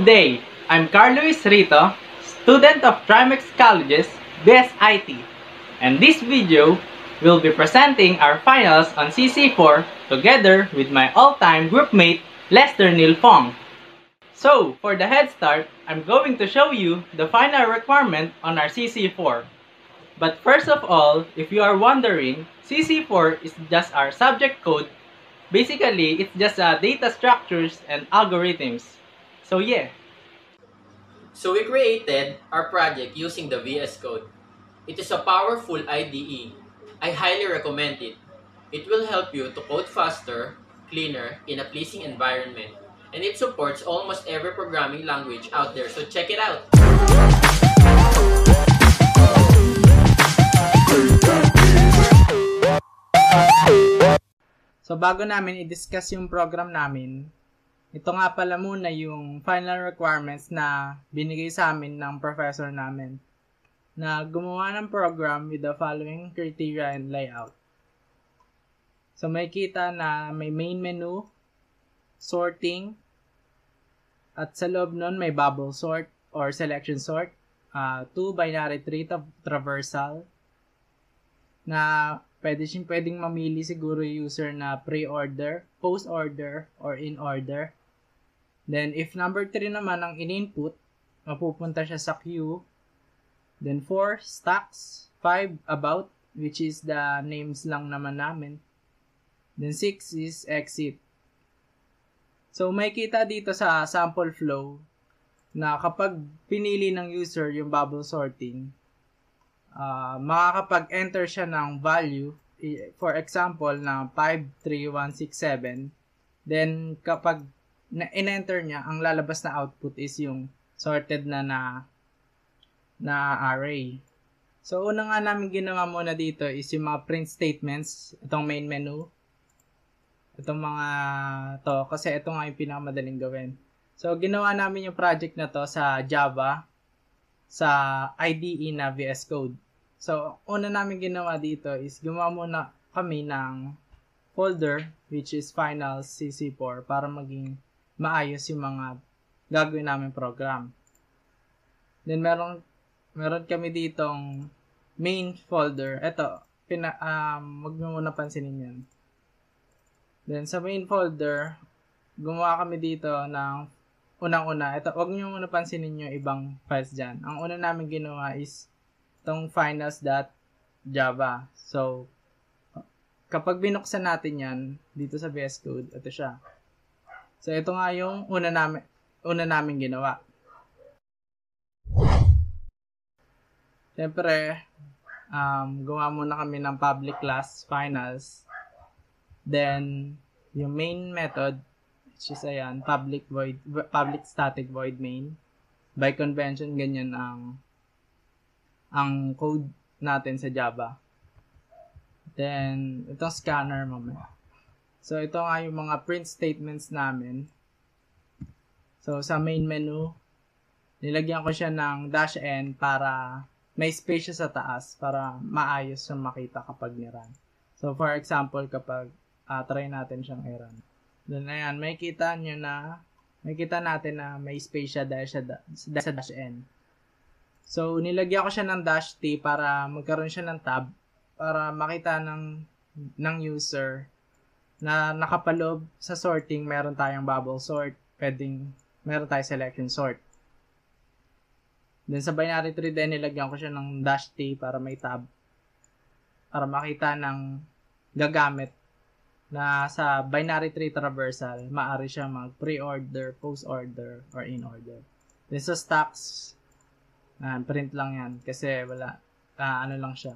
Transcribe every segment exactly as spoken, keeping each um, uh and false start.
day, I'm Carlos Rito, student of Trimex College's B S I T, and this video will be presenting our finals on C C four together with my all-time groupmate Lester Neil Fong. So, for the head start, I'm going to show you the final requirement on our C C four. But first of all, if you are wondering, C C four is just our subject code. Basically, it's just uh, data structures and algorithms. So yeah. So we created our project using the V S Code. It is a powerful I D E. I highly recommend it. It will help you to code faster, cleaner, in a pleasing environment. And it supports almost every programming language out there, so check it out! So bago namin i-discuss yung program namin, ito nga pala muna yung final requirements na binigay sa amin ng professor namin na gumawa ng program with the following criteria and layout. So may kita na may main menu, sorting, at sa loob nun may bubble sort or selection sort, uh, two binary tree traversal, na pwede siyang pwedeng mamili siguro user na pre-order, post-order, or in-order. Then, if number three naman ang in-input, mapupunta siya sa queue. Then, four, stacks. five, about, which is the names lang naman namin. Then, six is exit. So, may kita dito sa sample flow na kapag pinili ng user yung bubble sorting, Uh, makakapag-enter siya ng value, for example, na five, three, one, six, seven. Then, kapag na-enter niya, ang lalabas na output is yung sorted na na, na array. So, una nga namin ginawa muna dito is yung mga print statements, itong main menu. Itong mga to, kasi ito nga yung pinakamadaling gawin. So, ginawa namin yung project na to sa Java, sa I D E na V S Code. So, una namin ginawa dito is gumawa muna kami ng folder which is final C C four para maging maayos yung mga gagawin namin program. Then, meron, meron kami ditong main folder. Ito, pina, um, wag nyo muna pansinin yan. Then, sa main folder, gumawa kami dito ng unang-una, ito, wag niyo muna pansinin yung ibang files dyan. Ang una namin ginawa is itong finals.java. So, kapag binuksan natin yan, dito sa V S Code, ito siya. So, ito nga yung una namin, una namin ginawa. Siyempre, um, gumawa muna kami ng public class finals. Then, yung main method, which is ayan, public void, public static void main. By convention, ganyan ang ang code natin sa Java. Then, itong scanner mamaya. So, ito nga yung mga print statements namin. So, sa main menu, nilagyan ko siya ng dash n para may space siya sa taas para maayos yung makita kapag ni-run. So, for example, kapag uh, try natin siyang i-run. Then, ayan, may kita nyo na, may kita natin na may space siya dahil, siya da, dahil sa dash n. So, nilagyan ko siya ng dash t para magkaroon siya ng tab para makita ng, ng user na nakapaloob sa sorting, meron tayong bubble sort, pwedeng, meron tayong selection sort. Then, sa binary tree din, nilagyan ko siya ng dash t para may tab para makita ng gagamit na sa binary tree traversal, maaari siya mag pre-order, post-order, or in-order. Then sa stacks, uh, print lang yan kasi wala, uh, ano lang siya.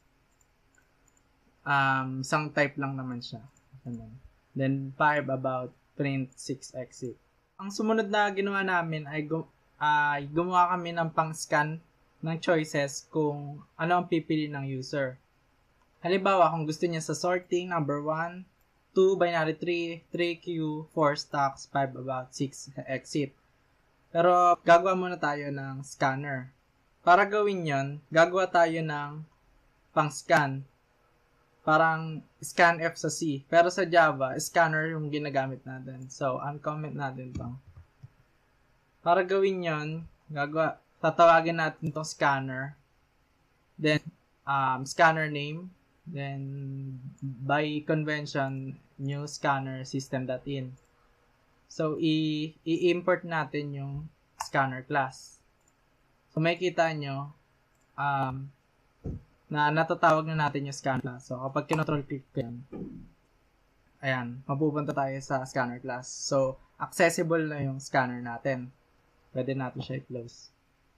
Um, isang type lang naman siya. Then five, about, print, six, exit. Ang sumunod na ginawa namin ay gu- uh, gumawa kami ng pang-scan ng choices kung ano ang pipili ng user. Halimbawa, kung gusto niya sa sorting, number one, two, binary tree, three, queue, four, stacks, five, about, six, exit. Pero, gagawa muna tayo ng scanner. Para gawin yon, gagawa tayo ng pang-scan. Parang scanf sa C. Pero sa Java, scanner yung ginagamit natin. So, uncomment natin to. Para gawin yon, gagawa, tatawagin natin tong scanner. Then, um, scanner name. Then, by convention, new scanner system.in. So, i- i-import natin yung scanner class. So, makikita nyo, um, na natatawag na natin yung scanner class. So, kapag kinontrol click ko yan, ayan, mapupunta tayo sa scanner class. So, accessible na yung scanner natin. Pwede natin siya i-close.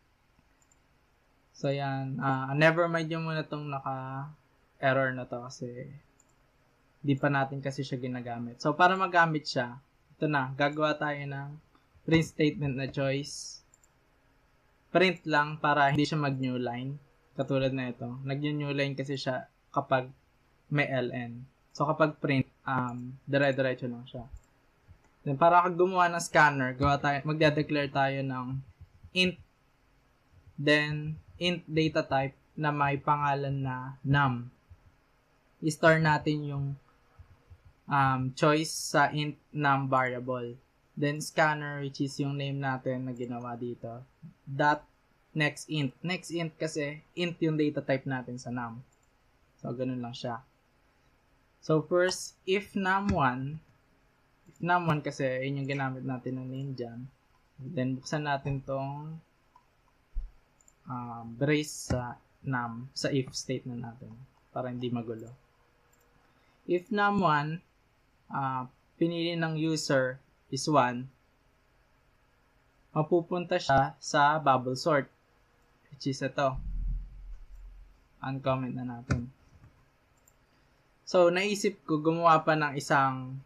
So, yan. Uh, never mind yung muna itong naka-error na to kasi di pa natin kasi siya ginagamit. So, para magamit siya, ito na. Gagawa tayo ng print statement na choice. Print lang para hindi siya mag-new line. Katulad na ito. Nag-new line kasi siya kapag may L N. So, kapag print, um, dire-diretso lang siya. Then, para gumawa ng scanner, gawa tayo, magde-declare tayo ng int, then, int data type na may pangalan na num. I-store natin yung um, choice sa int num variable. Then, scanner, which is yung name natin na ginawa dito. Dot next int. Next int kasi, int yung data type natin sa num. So, ganun lang siya. So, first, if num one, num one kasi, yun yung ginamit natin na name dyan. Then, buksan natin tong um, brace sa num, sa if statement natin, para hindi magulo. If num one, uh, pinili ng user is one, mapupunta siya sa bubble sort, which is ito. Uncomment na natin. So, naisip ko gumawa pa ng isang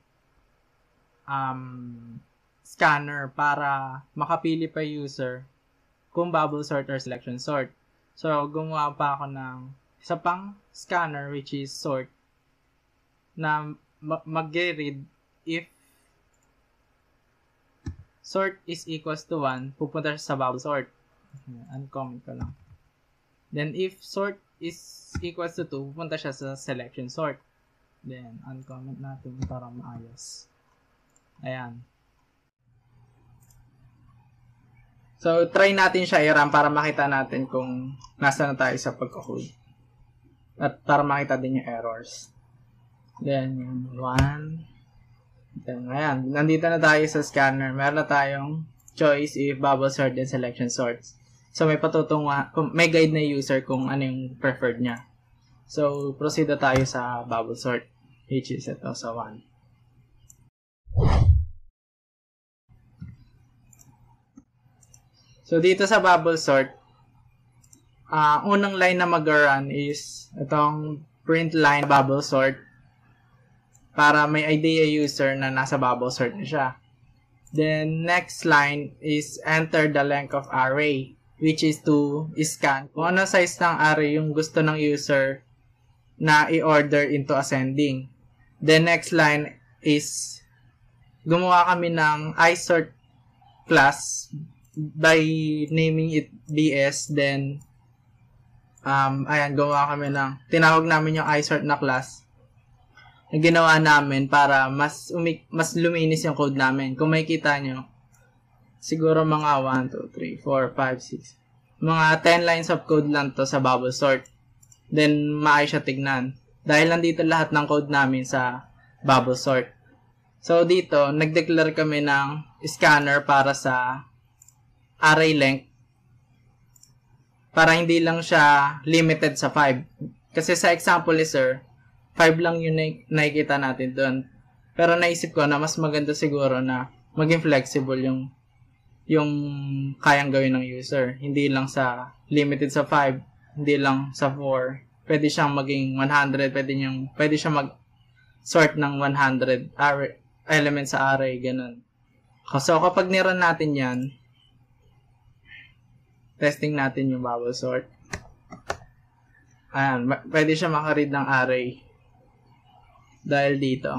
Um, scanner para makapili pa user kung bubble sort or selection sort. So, gumawa pa ako ng isa pang scanner which is sort na mag-read if sort is equals to one, pupunta sa bubble sort. Uncomment ko lang. Then, if sort is equals to two, pupunta siya sa selection sort. Then, uncomment natin para maayos. Ayan. So, try natin siya i-run para makita natin kung nasa na tayo sa pagkakode. At para makita din yung errors. Then, one. Then, ayan. Nandito na tayo sa scanner. Meron na tayong choice if bubble sort and selection sorts. So, may patutunga, may guide na user kung ano yung preferred niya. So, proceed na tayo sa bubble sort, which is ito sa one. So, dito sa bubble sort, uh, unang line na mag-run is itong print line bubble sort para may idea user na nasa bubble sort na siya. Then, next line is enter the length of array, which is to scan kung ano size ng array yung gusto ng user na i-order into ascending. The next line is gumawa kami ng isort class by naming it B S, then um, ayan, gumawa kami ng tinawag namin yung isort na class na ginawa namin para mas umik, mas luminis yung code namin. Kung makikita nyo, siguro mga one, two, three, four, five, six mga ten lines of code lang to sa bubble sort. Then, maayos siya tignan. Dahil nandito lahat ng code namin sa bubble sort. So, dito, nag-declare kami ng scanner para sa array length para hindi lang siya limited sa five. Kasi sa example ni sir, five lang yung nakikita natin doon. Pero naisip ko na mas maganda siguro na maging flexible yung yung kayang gawin ng user. Hindi lang sa limited sa five, hindi lang sa four. Pwede siyang maging one hundred, pwede, niyang, pwede siyang mag-sort ng one hundred array, elements sa array, ganun. So, kapag niran natin yan, testing natin yung bubble sort. Ayan, pwede siya makaread ng array. Dahil dito.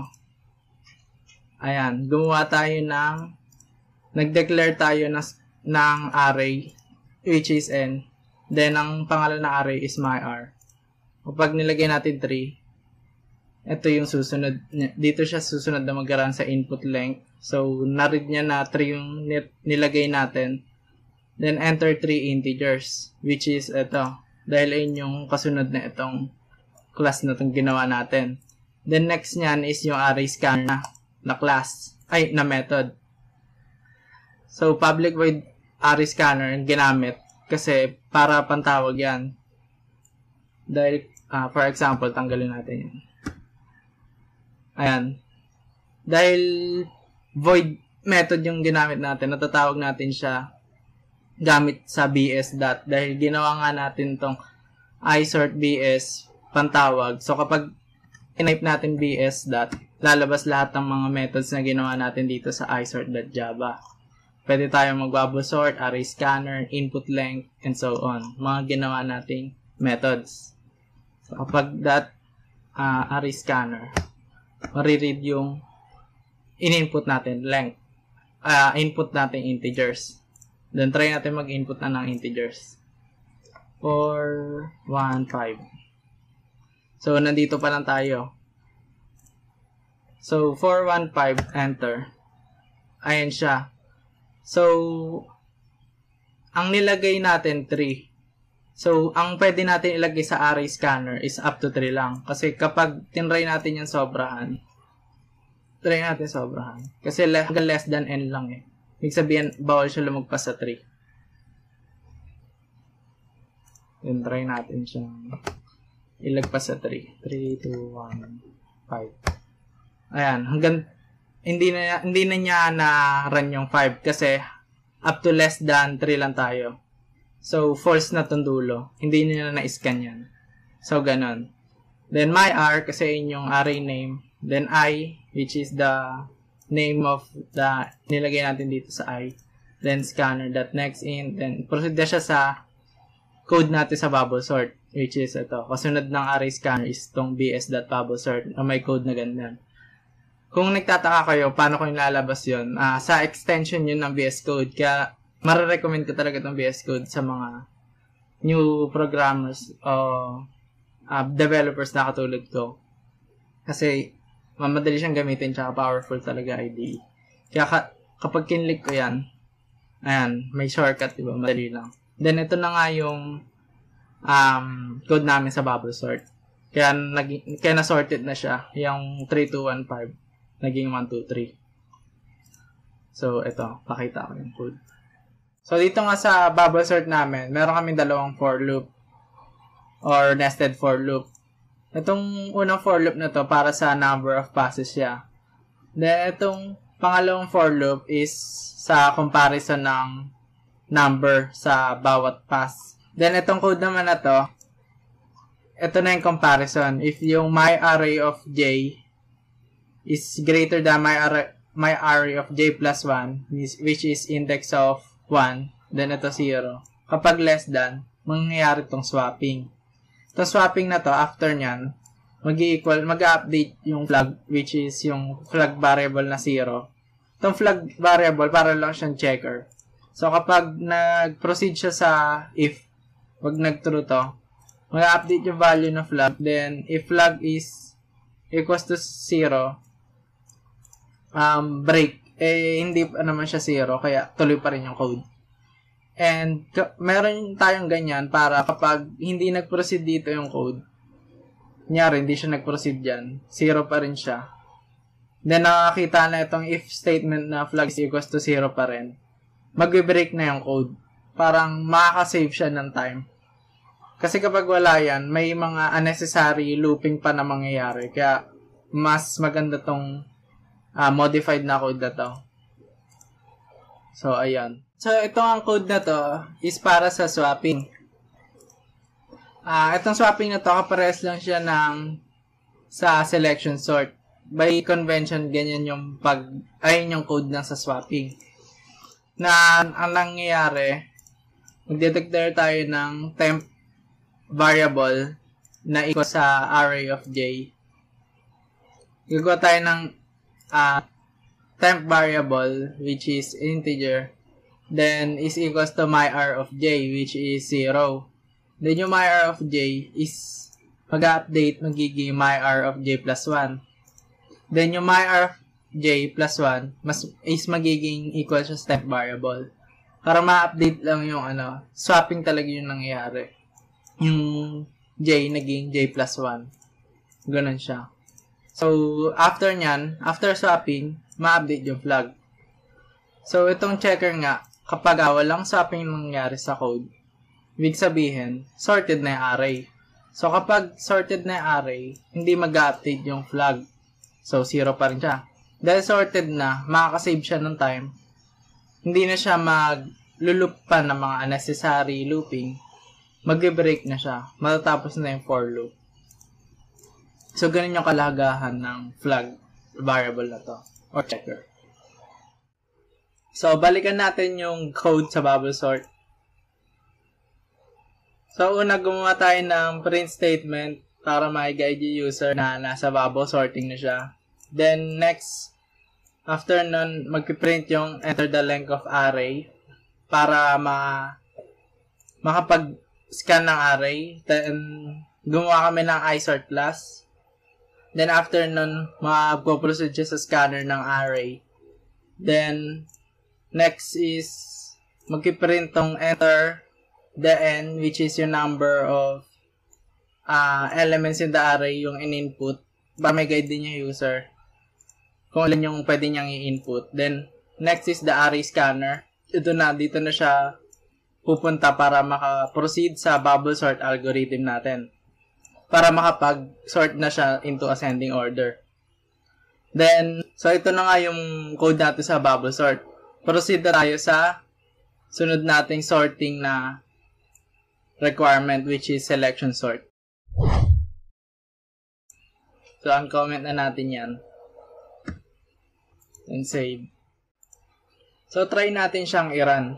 Ayan, gumawa tayo ng, nag-declare tayo ng, ng array, which is n. Then, ang pangalan ng array is myr. Kapag nilagay natin three, ito yung susunod. Dito siya susunod na mag-run sa input length. So, na-read niya na three yung nilagay natin. Then, enter three integers, which is ito. Dahil ayun yung kasunod na itong class na itong ginawa natin. Then, next niyan is yung array scanner na, na class. Ay, na method. So, public void array scanner yung ginamit kasi para pantawag yan. Dahil, uh, for example, tanggalin natin yan. Ayan. Dahil void method yung ginamit natin, natatawag natin siya gamit sa B S dot. Dahil ginawa nga natin tong isort B S pantawag. So, kapag type natin B S dot, lalabas lahat ng mga methods na ginawa natin dito sa isort.java. Pwede tayong mag-bubble sort, array scanner, input length, and so on. Mga ginawa nating methods. So, kapag that uh, array scanner, mariread yung in-input natin, length. Uh, input natin integers. Then, try natin mag-input na ng integers. four, one, five. So, nandito pa lang tayo. So, four, one, five, enter. Ayan siya. So, ang nilagay natin, three. So, ang pwede natin ilagay sa array scanner is up to three lang. Kasi kapag tinry natin yung sobrahan, try natin sobrahan. Kasi less than n lang eh. Ibig sabihin, bawal siya lumagpas sa three. Then, try natin siyang ilagpas sa three. three, two, one, five. Ayan, hanggang hindi na hindi na niya na run yung five kasi up to less than three lang tayo. So, false na tong dulo. Hindi niya na na-scan yan. So, ganun. Then, myr, kasi yun yung array name. Then, I, which is the name of the nilagay natin dito sa I. Then, scanner.nextInt. Then, proceed na siya sa code natin sa bubble sort, which is ito. Kasunod ng array scanner is itong bs.bubblesort na may code na ganyan. Kung nagtataka kayo, paano ko nilalabas yun? Uh, sa extension yun ng V S Code. Kaya, marirecommend ko talaga itong V S Code sa mga new programmers o uh, developers na katulad ko. Kasi, mamadali siyang gamitin tsaka powerful talaga I D E. Kaya ka, kapag kinlik ko yan, ayan, may shortcut, diba? Madali lang. Then, ito na nga yung um, code namin sa bubble sort. Kaya, nag, kaya na-sorted na siya. Yung three two one five. Naging one two three. So, ito. Pakita ko yung code. So, dito nga sa bubble sort namin, meron kaming dalawang for loop or nested for loop. Itong unang for loop na to para sa number of passes siya. Then, itong pangalawang for loop is sa comparison ng number sa bawat pass. Then, itong code naman na to, ito na yung comparison. If yung my array of j is greater than my array, my array of j plus one, which is index of one, then ito zero. Kapag less than, mangyayari itong swapping. Itong swapping na to, after nyan, mag-equal, mag-update yung flag, which is yung flag variable na zero. Itong flag variable, para lang siyang checker. So, kapag nag-proceed siya sa if, wag nag-true to, mag-update yung value ng flag, then if flag is equals to zero, um, break, eh, hindi pa naman siya zero, kaya tuloy pa rin yung code. And, meron tayong ganyan para kapag hindi nag-proceed dito yung code, kunyari, hindi siya nag-proceed dyan, zero pa rin siya. Then, nakakita na itong if statement na flag is equals to zero pa rin, mag-break na yung code. Parang makaka-save siya ng time. Kasi kapag wala yan, may mga unnecessary looping pa na mangyayari. Kaya, mas maganda tong uh, modified na code na to. So, ayan. So, itong ang code na to is para sa swapping. Uh, itong swapping na to, kapares lang siya ng sa selection sort. By convention, ganyan yung pag, ayun yung code na sa swapping. Na, ang nangyayari, mag-declare tayo ng temp variable na equal sa array of j. Gagawa tayo ng uh, temp variable which is integer, then is equals to myr of j which is zero. Then yung myr of j is mag-update, magiging myr of j plus one. Then, yung myr of j plus one mas, is magiging equal sa step variable. Para ma-update lang yung ano, swapping talaga yung nangyayari. Yung j naging j plus one. Ganun siya. So, after nyan, after swapping, ma-update yung flag. So, itong checker nga, kapag ah, walang swapping nangyari sa code, ibig sabihin, sorted na yung array. So, kapag sorted na yung array, hindi mag-update yung flag. So, zero pa rin siya. Dahil sorted na, makakasave siya ng time. Hindi na siya mag-loop pa ng mga unnecessary looping. Mag-break na siya. Matatapos na yung for loop. So, ganun yung kalagahan ng flag variable na to. Or checker. So, balikan natin yung code sa bubble sort. So, una gumawa tayo ng print statement para ma-guide yung user na nasa bubble sorting na siya. Then, next, after nun, mag-print yung enter the length of array para ma makapag-scan ng array. Then, gumawa kami ng isort class. Then, after nun, mag-proceed siya sa scanner ng array. Then, next is, mag-print tong enter the n, which is yung number of uh, elements in the array, yung in-input. Para may guide din yung user kung alin yung pwede niyang i-input. Then, next is the array scanner. Ito na, dito na siya pupunta para maka-proceed sa bubble sort algorithm natin. Para makapag-sort na siya into ascending order. Then, so ito na nga yung code natin sa bubble sort. Proceed na tayo sa sunod nating sorting na requirement, which is selection sort. So, uncomment na natin yan. And save. So, try natin siyang i-run.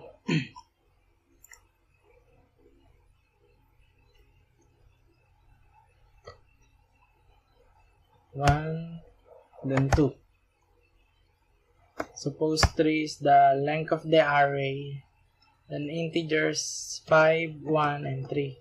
one, then two. Suppose three is the length of the array, then integers five, one, and three.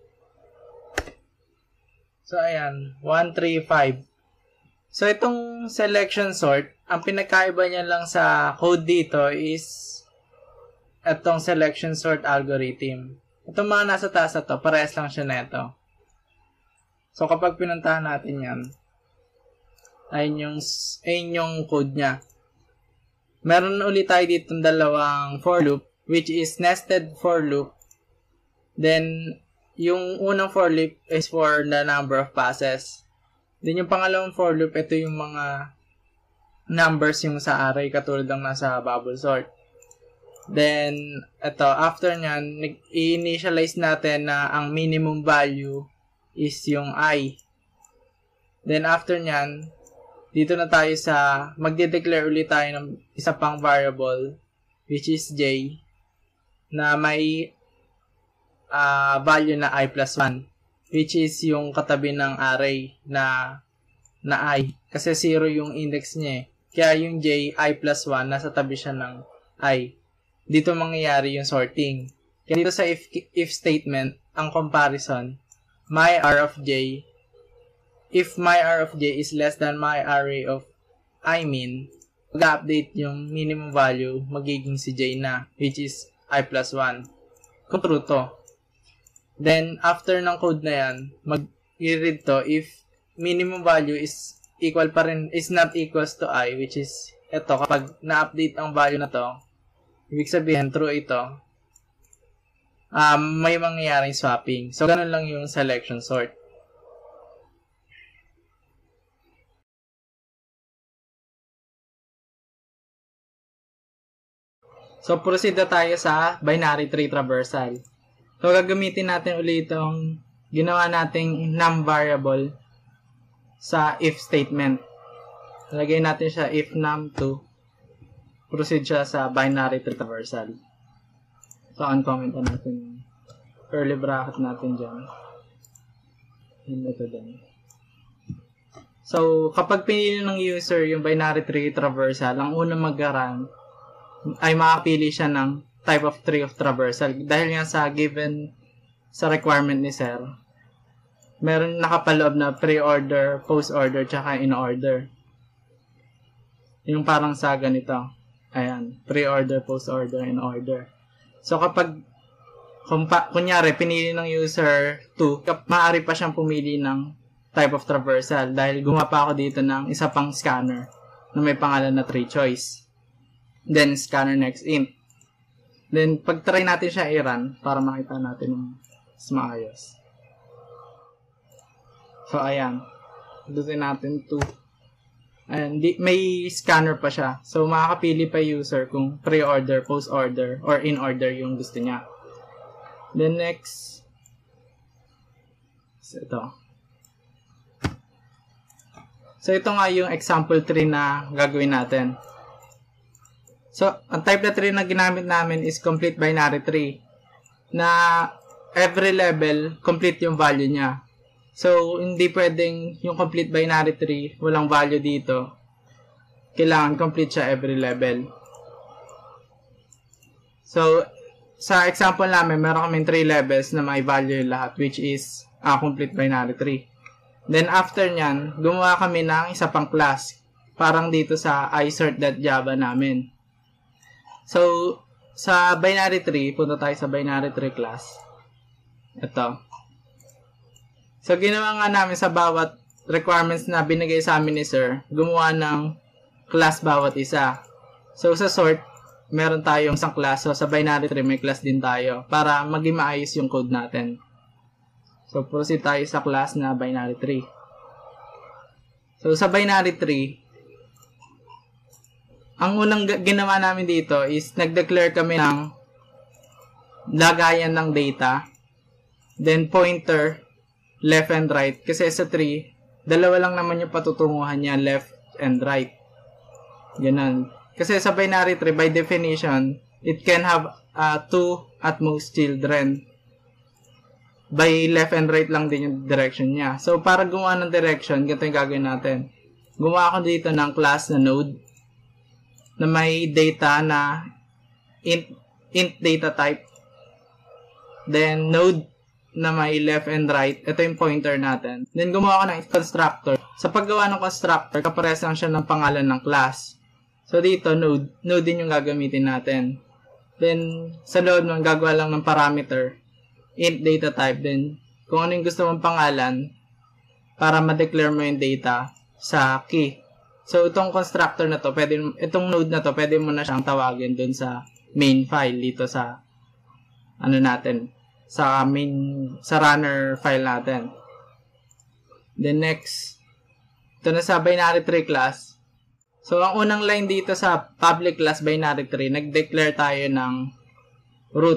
So, ayan, one, three, five. So, itong selection sort, ang pinakaiba niya lang sa code dito is itong selection sort algorithm. Itong mga nasa taas na to, parehas lang siya na ito. So, kapag pinuntahan natin yan, ayun yung, ayun yung code niya. Meron ulit tayo dito dalawang for loop, which is nested for loop. Then, yung unang for loop is for the number of passes. Then, yung pangalawang for loop, ito yung mga numbers yung sa array, katulad ng nasa bubble sort. Then, ito, after nyan, i-initialize natin na ang minimum value is yung I. Then, after nyan, dito na tayo sa, magde-declare ulit tayo ng isa pang variable, which is j, na may uh, value na I plus one, which is yung katabi ng array na, na I. Kasi zero yung index niya eh. Kaya yung j, I plus one, nasa tabi siya ng I. Dito mangyayari yung sorting. Kaya dito sa if, if statement, ang comparison, my r of j, if my r of j is less than my array of I min, mag-update yung minimum value, magiging si j na, which is I plus one. Kung true to. Then, after ng code na yan, mag-read to if minimum value is equal pa rin, is not equals to I, which is, eto, kapag na-update ang value na to, ibig sabihin, true ito, um, may mangyayaring swapping. So, ganun lang yung selection sort. So, proceed na tayo sa binary tree traversal. So, gagamitin natin ulit itong ginawa nating num variable sa if statement. Lagay natin siya if num two. Proceed siya sa binary tree traversal. So, uncomment na natin yung curly bracket natin dyan. And ito din. So, kapag pinili ng user yung binary tree traversal, ang unang mag-run ay makapili siya ng type of tree of traversal. Dahil nga sa given sa requirement ni Sir, meron nakapaloob na pre-order, post-order, tsaka in-order. Yung parang sa ganito. Ayan, pre-order, post-order, in-order. So, kapag, kumpa, kunyari, pinili ng user two, maaari pa siyang pumili ng type of traversal dahil gumawa pa ako dito ng isa pang scanner na may pangalan na tree choice. Then, scanner next int. Then, pag try natin siya i-run para makita natin yung mas maayos. So, ayan. Dutin natin two. Ayan, di, may scanner pa siya. So, makakapili pa user kung pre-order, post-order, or in-order yung gusto niya. Then, next. So, ito. So, ito nga yung example tree na gagawin natin. So, ang type na tree na ginamit namin is complete binary tree. Na every level, complete yung value niya. So, hindi pwedeng yung complete binary tree, walang value dito. Kailangan complete siya every level. So, sa example namin, meron kaming three levels na may value lahat, which is a uh, complete binary tree. Then, after nyan, gumawa kami ng isa pang class. Parang dito sa isort.java namin. So, sa binary tree, punta tayo sa binary tree class. Ito. So, ginawa nga namin sa bawat requirements na binigay sa amin ni Sir, gumawa ng class bawat isa. So, sa sort, meron tayong isang class. So, sa binary tree, may class din tayo para maging maayos yung code natin. So, proceed tayo sa class na binary tree. So, sa binary tree, ang unang ginawa namin dito is nag-declare kami ng lagayan ng data, then pointer, left and right. Kasi sa tree, dalawa lang naman yung patutunguhan niya, left and right. Ganun. Kasi sa binary tree, by definition, it can have uh, two at most children. By left and right lang din yung direction niya. So, para gumawa ng direction, ganito yung gagawin natin. Gumawa ako dito ng class na node na may data na int, int data type. Then, node na may left and right. Ito yung pointer natin. Then, gumawa ko ng constructor. Sa paggawa ng constructor, kapares lang siya ng pangalan ng class. So, dito, node. Node din yung gagamitin natin. Then, sa loob nun, gagawa lang ng parameter. Int data type. Then, kung ano yung gusto mong pangalan, para ma-declare mo yung data sa key. So, itong constructor na to, pwede, itong node na to, pwede mo na siyang tawagin dun sa main file dito sa, ano natin, sa main, sa runner file natin. Then next, ito na sa binary tree class. So, ang unang line dito sa public class binary tree, nag-declare tayo ng root.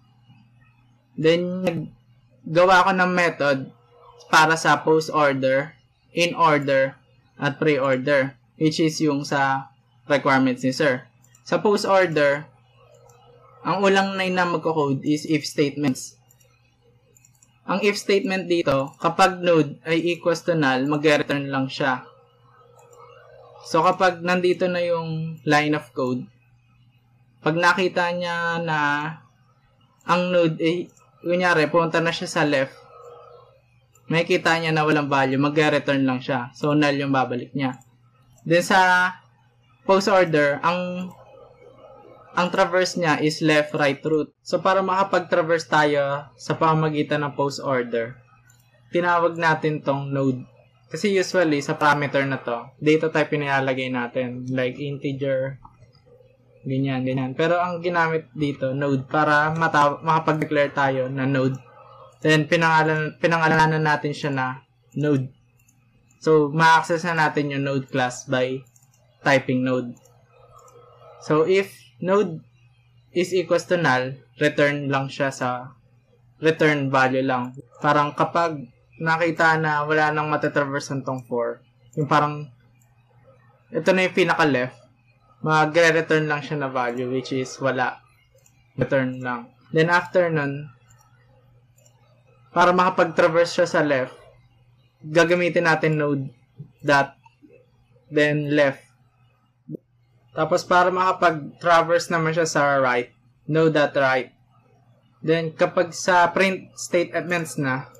Then, naggawa ko ng method para sa post order, in order, at pre-order, which is yung sa requirements ni Sir. Sa post order, ang ulang line na magko-code is if statements. Ang if statement dito, kapag node ay equals to null, mag-return lang siya. So, kapag nandito na yung line of code, pag nakita niya na ang node ay, kunyari, punta na siya sa left, may kita niya na walang value, mag-return lang siya. So, null yung babalik niya. Then, sa post order, ang ang traverse niya is left, right, root. So, para makapag-traverse tayo sa pamamagitan ng post order, tinawag natin tong node. Kasi usually, sa parameter na to, data type yung nilalagay natin. Like integer, ganyan, ganyan. Pero ang ginamit dito, node, para makapag-declare tayo na node. Then, pinangalan, pinangalanan natin siya na node. So, ma-access na natin yung node class by typing node. So, if node is equals to null, return lang siya sa return value lang. Parang kapag nakita na wala nang matatraverse tong four, yung parang ito na yung pinaka-left, magre-return lang siya na value, which is wala. Return lang. Then after nun, para makapag-traverse siya sa left, gagamitin natin node dot, then left. Tapos, para makapag-traverse naman siya sa right, node.right. Then, kapag sa print statements na,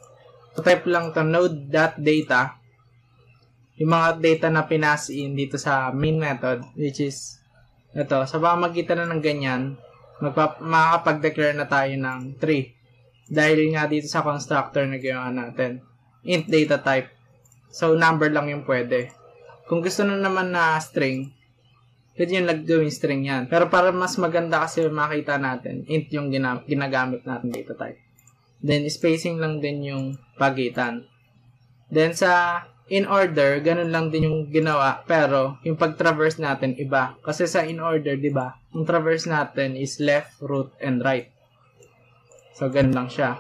So, type lang to node.data. Yung mga data na pinas in dito sa main method, which is ito. Sa pamamagitan na ng ganyan, magpa- makakapag-declare na tayo ng tree. Dahil nga dito sa constructor na ginawa natin. Int data type. So, number lang yung pwede. Kung gusto na naman na string, pwede yung gawing string yan. Pero para mas maganda kasi makita natin, int yung gina- ginagamit natin data type. Then, spacing lang din yung pagitan. Then, sa in order, ganun lang din yung ginawa. Pero, yung pag-traverse natin, iba. Kasi sa in order, di ba, yung traverse natin is left, root, and right. So, ganun lang siya.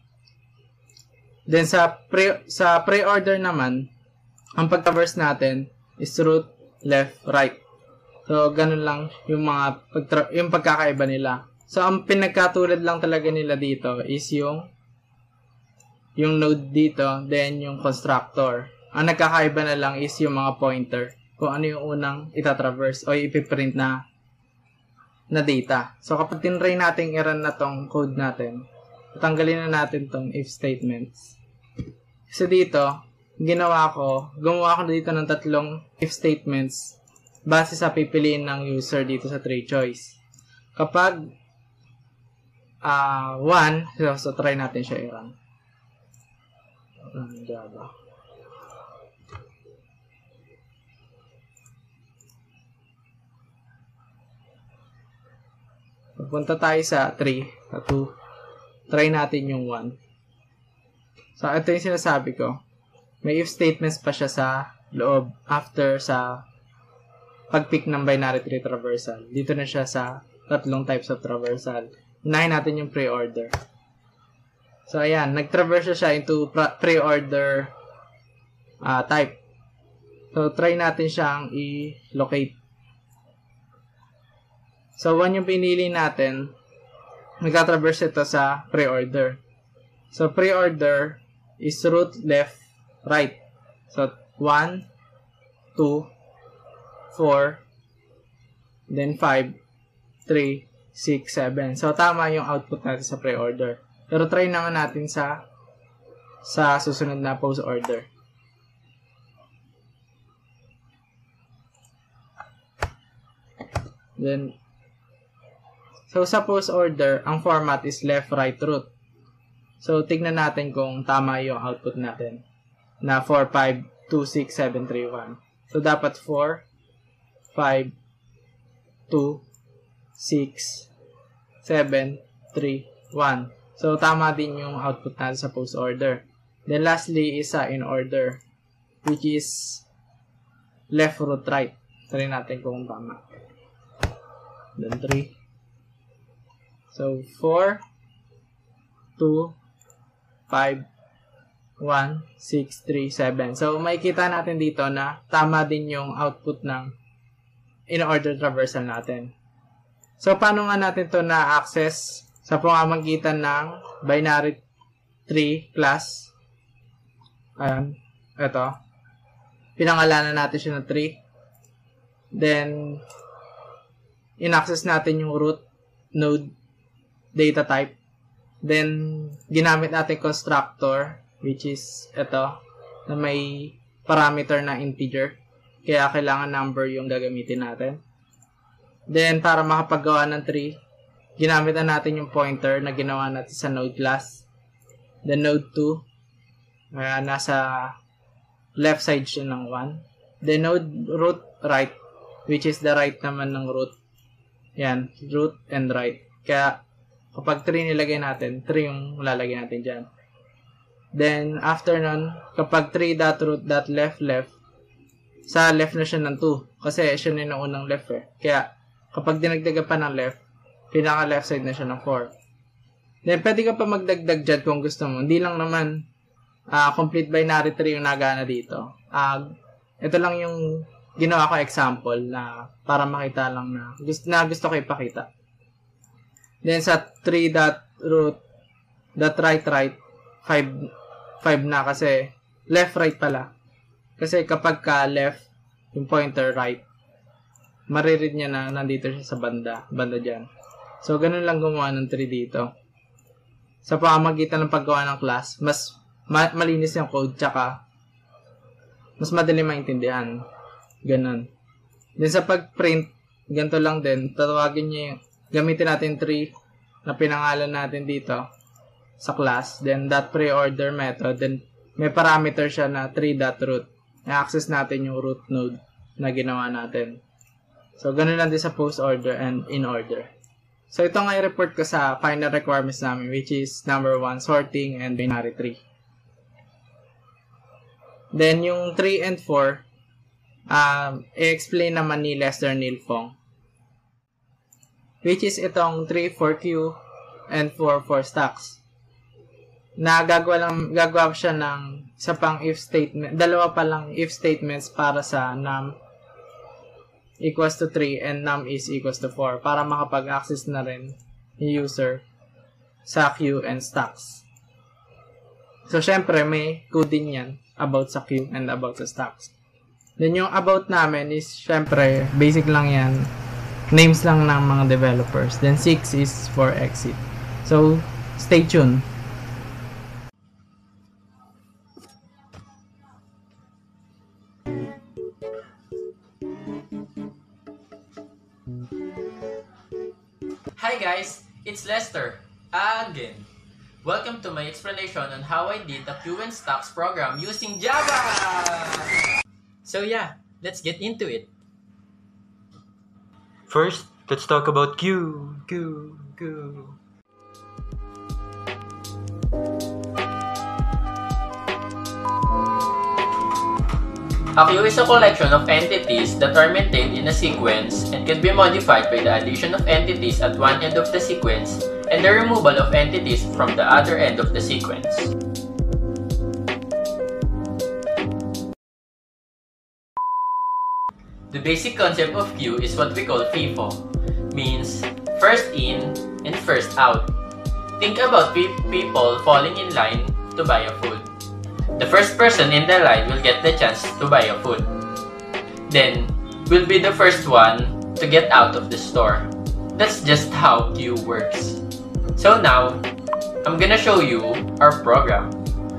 Then, sa pre, sa pre-order naman, ang pag-traverse natin is root, left, right. So, ganun lang yung mga pagtra- yung pagkakaiba nila. So, ang pinagkatulad lang talaga nila dito is yung yung node dito, then yung constructor. Ang nagkakaiba na lang is yung mga pointer. Kung ano yung unang itatraverse o ipiprint na na data. So, kapag tinry natin i-run na tong code natin, tanggalin na natin tong if statements. Kasi dito, ginawa ko, gumawa ko dito ng tatlong if statements base sa pipiliin ng user dito sa tree choice. Kapag uh, one, so, so try natin siya i-run. Run Java. Punta tayo sa three, sa two. Try natin yung one. So, ito yung sinasabi ko. May if statements pa siya sa loob after sa pag-pick ng binary tree traversal. Dito na siya sa tatlong types of traversal. Unahin natin yung pre-order. So, ayan. Nag-traverse siya into pre-order uh, type. So, try natin siyang i-locate. So, one yung pinili natin, nagka-traverse ito sa pre-order. So, pre-order is root, left, right. So, one, two, four, then five, three, six, seven. So, tama yung output natin sa pre-order. Pero try na nga natin sa sa susunod na post-order. Then, so sa post-order, ang format is left, right, root. So, tignan natin kung tama yung output natin na four, five, two, six, seven, three, one. So, dapat four, five, two, six, seven, three, one. So, tama din yung output natin sa post-order. Then, lastly is sa in-order, which is left, root, right. Try natin kung tama. Then, three. So, four, two, five, one, six, three, seven. So, makikita natin dito na tama din yung output ng in-order traversal natin. So, paano nga natin to na-access sa pamamagitan ng binary tree class? Ayan. Ito. Pinangalanan natin siya na tree. Then, in-access natin yung root node data type. Then, ginamit natin constructor, which is ito, na may parameter na integer. Kaya kailangan number yung gagamitin natin. Then, para makapaggawa ng tree, ginamit na natin yung pointer na ginawa natin sa node class. Then, node two, uh, nasa left side siya ng one. Then, node root right, which is the right naman ng root. Yan, root and right. Kaya, kapag three nilagay natin, three yung lalagay natin dyan. Then, after nun, kapag three.root.left, left, sa left na siya ng two. Kasi siya na yung unang left eh. Kaya, kapag dinagdagan pa ng left, pinaka left side na siya ng four. Then, pwede ka pa magdagdag dyan kung gusto mo. Hindi lang naman uh, complete binary tree yung nagana dito. Uh, ito lang yung ginawa ko example na para makita lang na gusto, na gusto ko ipakita. Then, sa three.root.right-right, five, five na kasi left-right pala. Kasi kapag ka left, yung pointer right, mariread niya na nandito siya sa banda, banda dyan. So, ganun lang gumawa ng tree dito. Sa pamamagitan ng paggawa ng class, mas ma- malinis yung code, tsaka mas madali maintindihan. Ganun. Then sa pag-print, ganito lang din. Tatawagin niyo yung, gamitin natin tree na pinangalan natin dito sa class. Then that pre-order method. Then may parameter siya na tree.root. I-access natin yung root node na ginawa natin. So, ganun lang din sa post order and in order. So, ito nga i-report ko sa final requirements namin, which is number one, sorting and binary tree. Then, yung three and four, um, i-explain naman ni Lester Nilfong. Which is itong three for queue and four for stacks. Na gagawa lang, gagawa siya ng isa pang if statement, dalawa pa lang if statements para sa num equals to three and num is equals to four para makapag-access na rin yung user sa queue and stacks. So, syempre, may coding yan about sa queue and about sa stacks. Then, yung about namin is, syempre, basic lang yan. Names lang ng mga developers. Then, six is for exit. So, stay tuned. Hi guys, it's Lester again. Welcome to my explanation on how I did the Queue and Stacks program using Java! So yeah, let's get into it. First, let's talk about queue, queue, queue. A queue is a collection of entities that are maintained in a sequence and can be modified by the addition of entities at one end of the sequence and the removal of entities from the other end of the sequence. The basic concept of queue is what we call FIFO, means first in and first out. Think about pe- people falling in line to buy a food. The first person in the line will get the chance to buy a food. Then, will be the first one to get out of the store. That's just how queue works. So now, I'm gonna show you our program.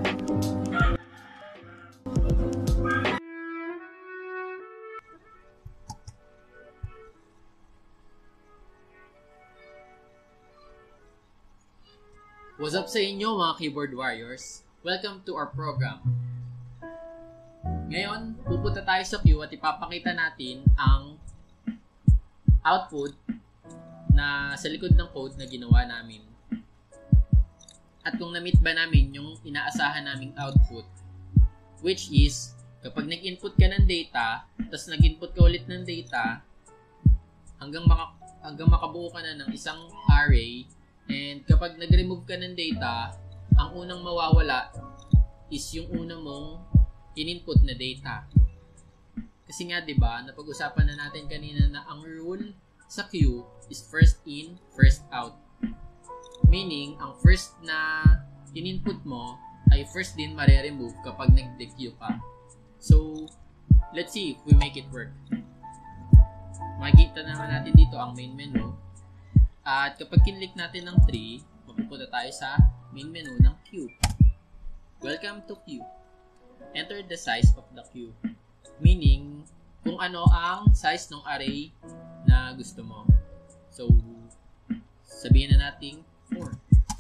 What's up sa inyo mga keyboard warriors? Welcome to our program. Ngayon, pupunta tayo sa queue at ipapakita natin ang output na sa likod ng code na ginawa namin. At kung na-meet ba namin yung inaasahan naming output, which is, kapag nag-input ka ng data, tapos nag-input ka ulit ng data, hanggang, maka, hanggang makabuo ka na ng isang array, and kapag nag-remove ka ng data, ang unang mawawala is yung unang mong in-input na data. Kasi nga, di ba, napag-usapan na natin kanina na ang rule sa queue is first in, first out. Meaning, ang first na in-input mo ay first din mare-remove kapag nag-dequeue ka. So, let's see if we make it work. Makikita naman natin dito ang main menu. At kapag kinlik natin ng three, mapupunta tayo sa main menu ng queue. Welcome to queue. Enter the size of the queue. Meaning, kung ano ang size ng array na gusto mo. So, sabihin na natin four.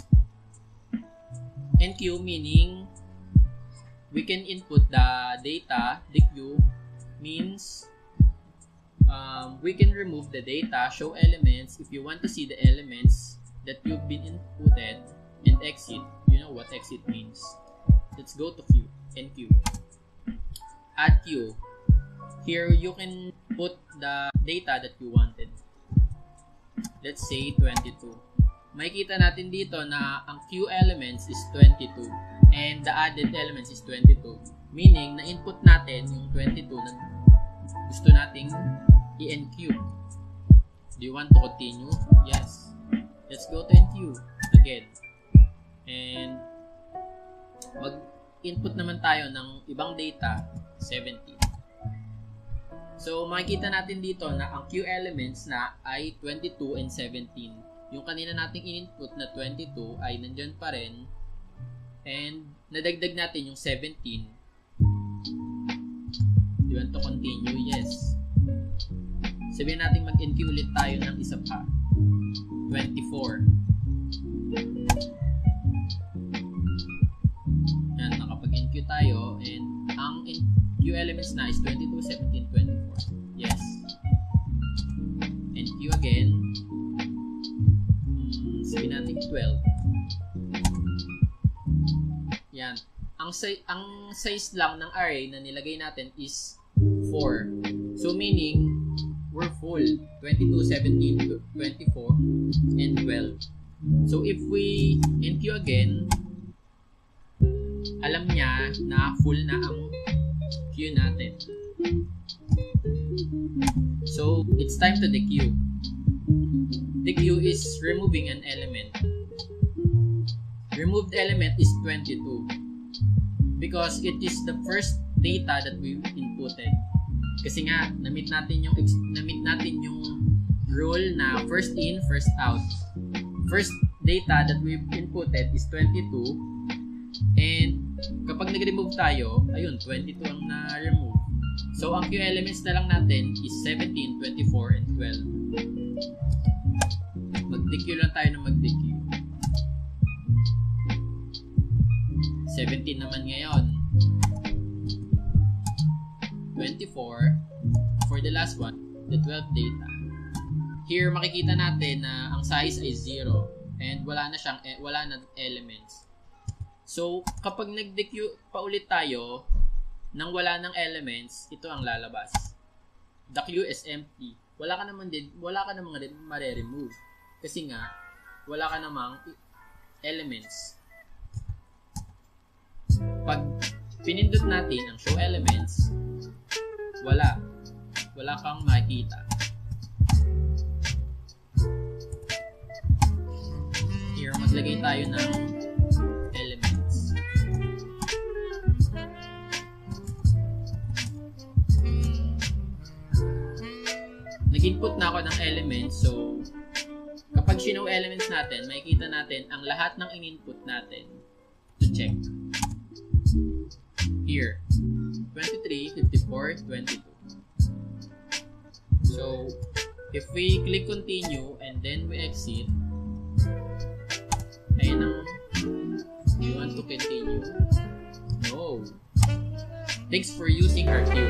And queue meaning, we can input the data. The queue means, um, we can remove the data, show elements. If you want to see the elements that you've been inputted, and exit, you know what exit means. Let's go to queue and queue. Add queue. Here you can put the data that you wanted. Let's say twenty-two. Makikita natin dito na ang queue elements is twenty-two and the added elements is twenty-two. Meaning na input natin yung twenty-two na gusto nating i-enqueue. Do you want to continue? Yes. Let's go to enqueue again. And mag-input naman tayo ng ibang data, seventeen. So, makikita natin dito na ang queue elements na ay twenty-two and seventeen. Yung kanina nating in-input na twenty-two ay nandyan pa rin. And nadagdag natin yung seventeen. You want to continue? Yes. Sabihin natin mag-enqueue ulit tayo ng isa pa. twenty-four. Yan, nakapag-enqueue tayo and ang enqueue elements na is twenty-two, seventeen, twenty-four. Yes. Enqueue again. Hmm, sabihin natin twelve. Yan. Ang, si- ang size lang ng array na nilagay natin is four. So, meaning, we're full. twenty-two, seventeen, twenty-four, and twelve. So, if we enqueue again, alam niya na full na ang queue natin. So, it's time to dequeue. Dequeue is removing an element. Removed element is twenty-two because it is the first data that we inputted. Kasi nga, na-meet natin yung na-meet natin yung rule na first in, first out. First data that we inputted is twenty-two and kapag nag-remove tayo, ayun, twenty-two ang na-remove. So, ang queue elements na lang natin is seventeen, twenty-four, and twelve. Mag-dequeue lang tayo na mag-dequeue. seventeen naman ngayon. twenty-four. For the last one, the twelve data. Here, makikita natin na ang size ay zero and wala na siyang, wala na elements. So, kapag nag-dequeue pa ulit tayo nang wala ng elements, ito ang lalabas. The queue is empty. Wala ka naman din, wala ka namang mare-remove. Kasi nga, wala ka namang elements. Pag pinindot natin ang show elements, wala. Wala kang makikita. Here, maglagay tayo ng elements. Nag-input na ako ng elements, so kapag sinow elements natin, makikita natin ang lahat ng in-input natin to check. Here, twenty-three, fifty-four, twenty-two. So, if we click continue and then we exit, ayun ang, do you want to continue? No. Thanks for using our queue.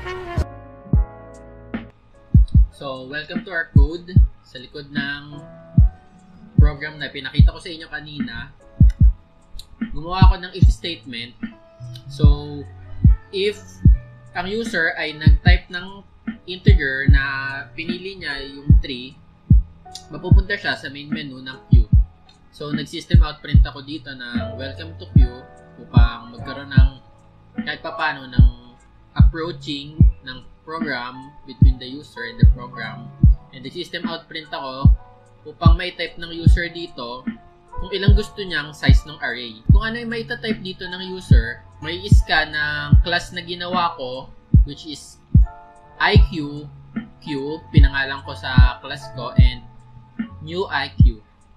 So, welcome to our code. Sa likod ng program na pinakita ko sa inyo kanina, gumawa ako ng if statement. So, if ang user ay nag-type ng integer na pinili niya yung three, mapupunta siya sa main menu ng queue. So, nag-system out print ako dito ng welcome to queue upang magkaroon ng kahit papano ng approaching ng program between the user and the program. And the system out print ako upang may type ng user dito kung ilang gusto niyang size ng array. Kung ano yung may type dito ng user, may scan ng class na ginawa ko, which is I Q, Q, pinangalan ko sa class ko, and new I Q.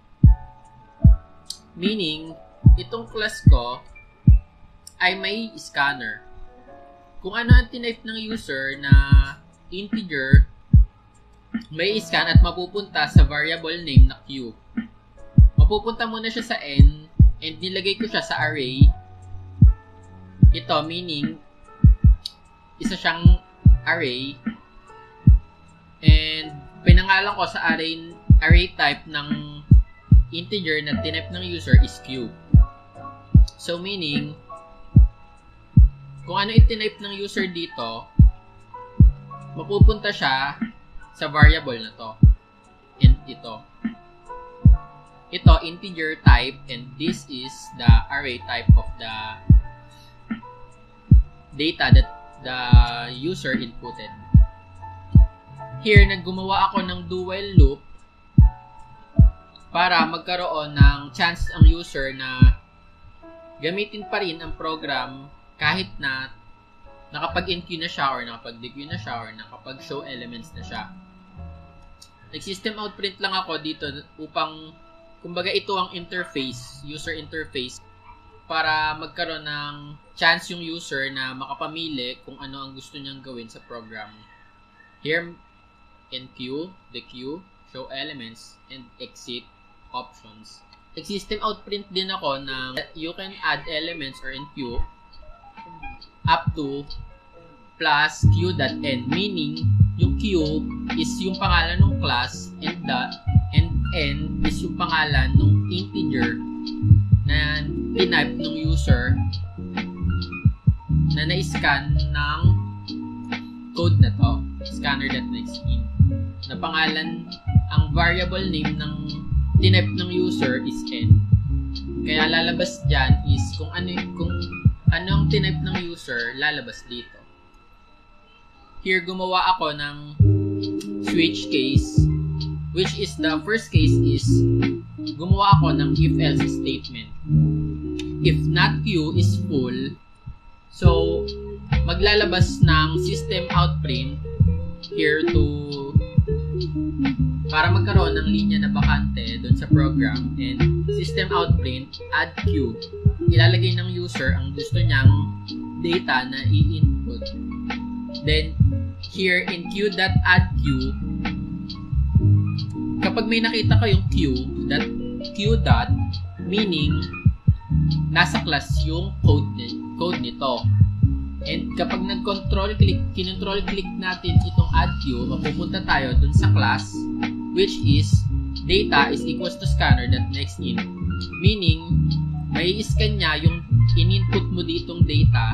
Meaning, itong class ko ay may scanner. Kung ano ang tinype ng user na integer, may scan at mapupunta sa variable name na Q. Mapupunta muna siya sa N and nilagay ko siya sa array. Ito, meaning, isa siyang array and pinangalan ko sa array array type ng integer na tinype ng user is Q. So, meaning, kung ano itinype ng user dito, mapupunta siya sa variable na to. And ito. Ito, integer type, and this is the array type of the data that the user inputted. Here, naggumawa ako ng do while loop para magkaroon ng chance ang user na gamitin pa rin ang program kahit na nakapag-enqueue na siya or nakapag-dequeue na siya or nakapag-show elements na siya. Nag-system out print lang ako dito upang, kumbaga ito ang interface, user interface para magkaroon ng chance yung user na makapamili kung ano ang gusto niyang gawin sa program. Here in queue, the queue, show elements, and exit options. Nag-system out print din ako na you can add elements or in queue up to plus queue.end, meaning yung queue is yung pangalan ng class and the and n is yung pangalan ng integer na tinype ng user na na-scan ng code na to, scanner.nextIn, na pangalan, ang variable name ng tinype ng user is n. Kaya lalabas dyan is kung ano kung ano ang tinype ng user, lalabas dito. Here, gumawa ako ng switch case, which is the first case is gumawa ako ng if-else statement. If not queue is full, so maglalabas ng system out print here to para magkaroon ng linya na bakante doon sa program, and system out print add queue. Ilalagay ng user ang gusto niyang data na i-input. Then here in queue.addQueue, kapag may nakita kayong queue, that queue dot, meaning nasa class yung code, code nito. And kapag nag-control click, kinontrol click natin itong add queue, mapupunta tayo dun sa class, which is data is equals to scanner.nextIn. Meaning, may scan niya yung in-input mo ditong data,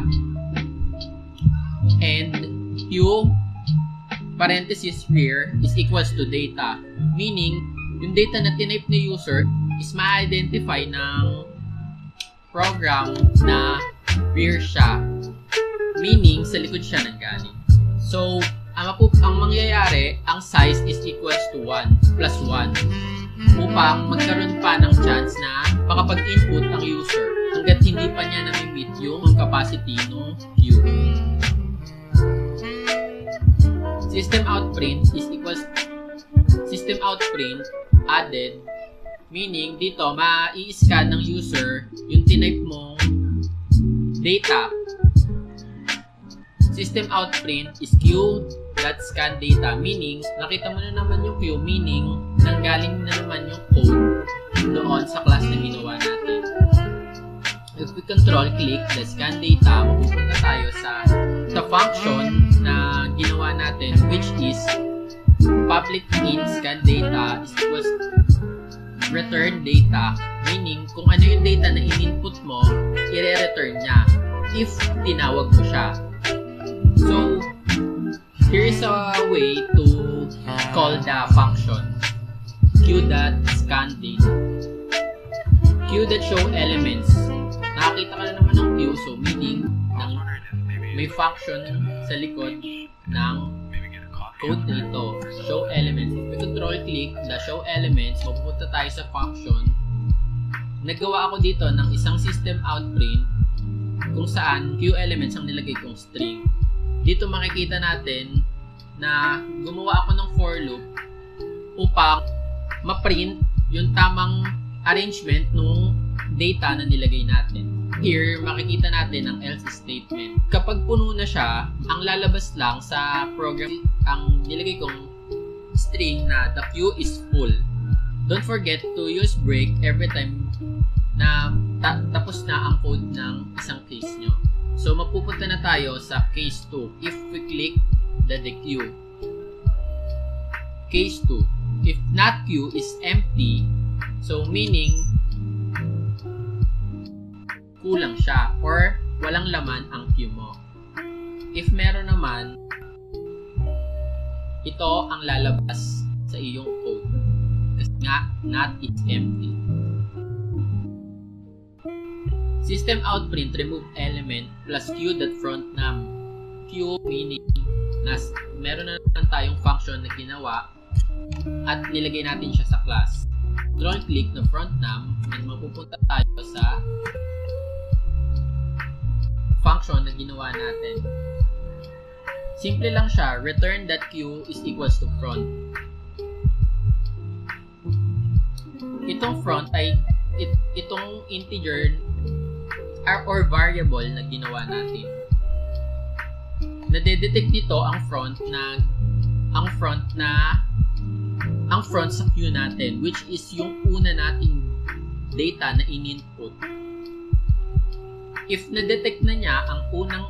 and queue parenthesis here is equals to data. Meaning, yung data na tinype ni user is ma-identify ng program na rear siya. Meaning, sa likod siya nanggaling. So, ang, mapup- ang mangyayari, ang size is equals to one plus one upang magkaroon pa ng chance na makapag-input ang user hanggat hindi pa niya na-meet yung capacity ng queue. System out print is equals system out print added, meaning dito ma-i-scan ng user yung tinype mong data. System out print is queue.scan data, meaning nakita mo na naman yung queue, meaning nanggaling na naman yung code doon sa class na ginawa natin. If we control click the scan data, mapupunta tayo sa sa function na ginawa natin, which is public int scan data is equals return data, meaning kung ano yung data na in-input mo, i-return niya if tinawag mo siya. So, here is a way to call the function queue.scan data. Queue.show elements. Nakakita ka na naman ng queue, so meaning ng, may function sa likod ng code dito. Show elements. If we control click the show elements, mapupunta tayo sa function. Nagawa ako dito ng isang system out print kung saan queue elements ang nilagay kong string. Dito makikita natin na gumawa ako ng for loop upang ma-print yung tamang arrangement ng data na nilagay natin. Here, makikita natin ang else statement. Kapag puno na siya, ang lalabas lang sa program ang nilagay kong string na the queue is full. Don't forget to use break every time na ta- tapos na ang code ng isang case nyo. So, mapupunta na tayo sa case two. If we click the, the queue. Case two. If not queue is empty, so meaning kulang siya or walang laman ang queue mo. If meron naman, ito ang lalabas sa iyong code. Kasi nga, not is empty. System out print remove element plus queue.front num. Queue meaning na meron na naman tayong function na ginawa at nilagay natin siya sa class. Control click na front num and mapupunta tayo sa function na ginawa natin. Simple lang siya, return that queue is equals to front. Itong front ay it, itong integer or, or variable na ginawa natin. Nade-detect dito ang front na ang front na ang front sa queue natin, which is yung una nating data na in-input. If na-detect na niya ang unang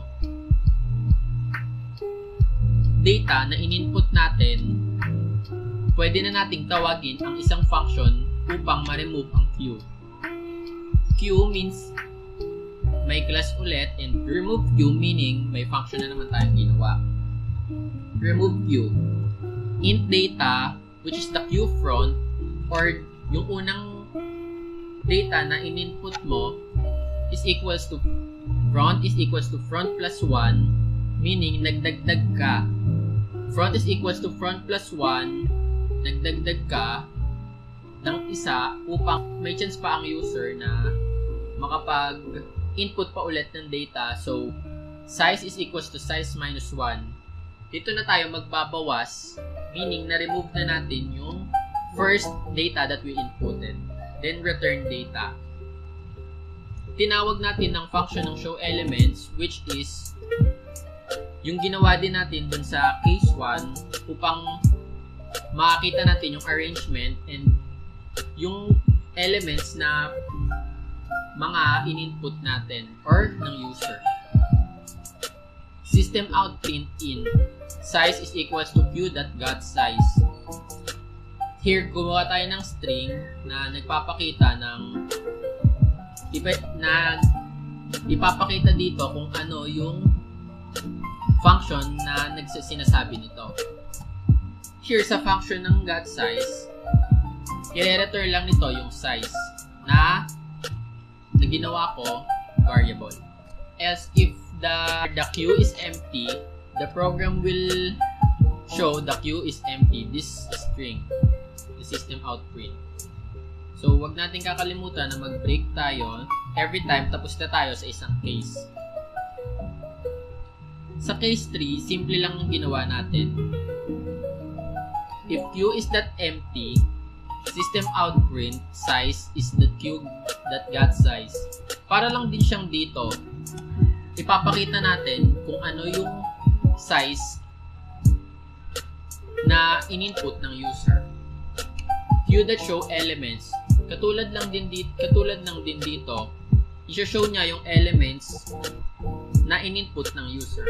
data na in-input natin, pwede na nating tawagin ang isang function upang ma-remove ang queue. Queue means may class ulit, and remove queue meaning may function na naman tayong ginawa. Remove queue. Int data, which is the queue front, or yung unang data na in-input mo, is equals to front is equals to front plus one, meaning nagdagdag ka. Front is equals to front plus one, nagdagdag ka ng isa upang may chance pa ang user na makapag-input pa ulit ng data. So, size is equals to size minus one. Dito na tayo magbabawas, meaning na-remove na natin yung first data that we inputted. Then, return data. Tinawag natin ng function ng show elements, which is yung ginawa din natin dun sa case one upang makakita natin yung arrangement and yung elements na mga in-input natin or ng user. System out print in size is equals to queue.getSize. Here, gumawa tayo ng string na nagpapakita ng na ipapakita dito kung ano yung function na nagsasinasabi nito. Here sa function ng getSize, i-return lang nito yung size na na ginawa ko variable. Else if the the queue is empty, the program will show the queue is empty, this string, the system out print. So, wag natin kakalimutan na mag-break tayo every time tapos na tayo sa isang case. Sa case three, simple lang ang ginawa natin. If queue is not empty, system out print size is the queue.getSize. Para lang din siyang dito, ipapakita natin kung ano yung size na in-input ng user. Queue.show elements, katulad lang din dito, katulad ng din dito, i-show niya yung elements na in-input ng user.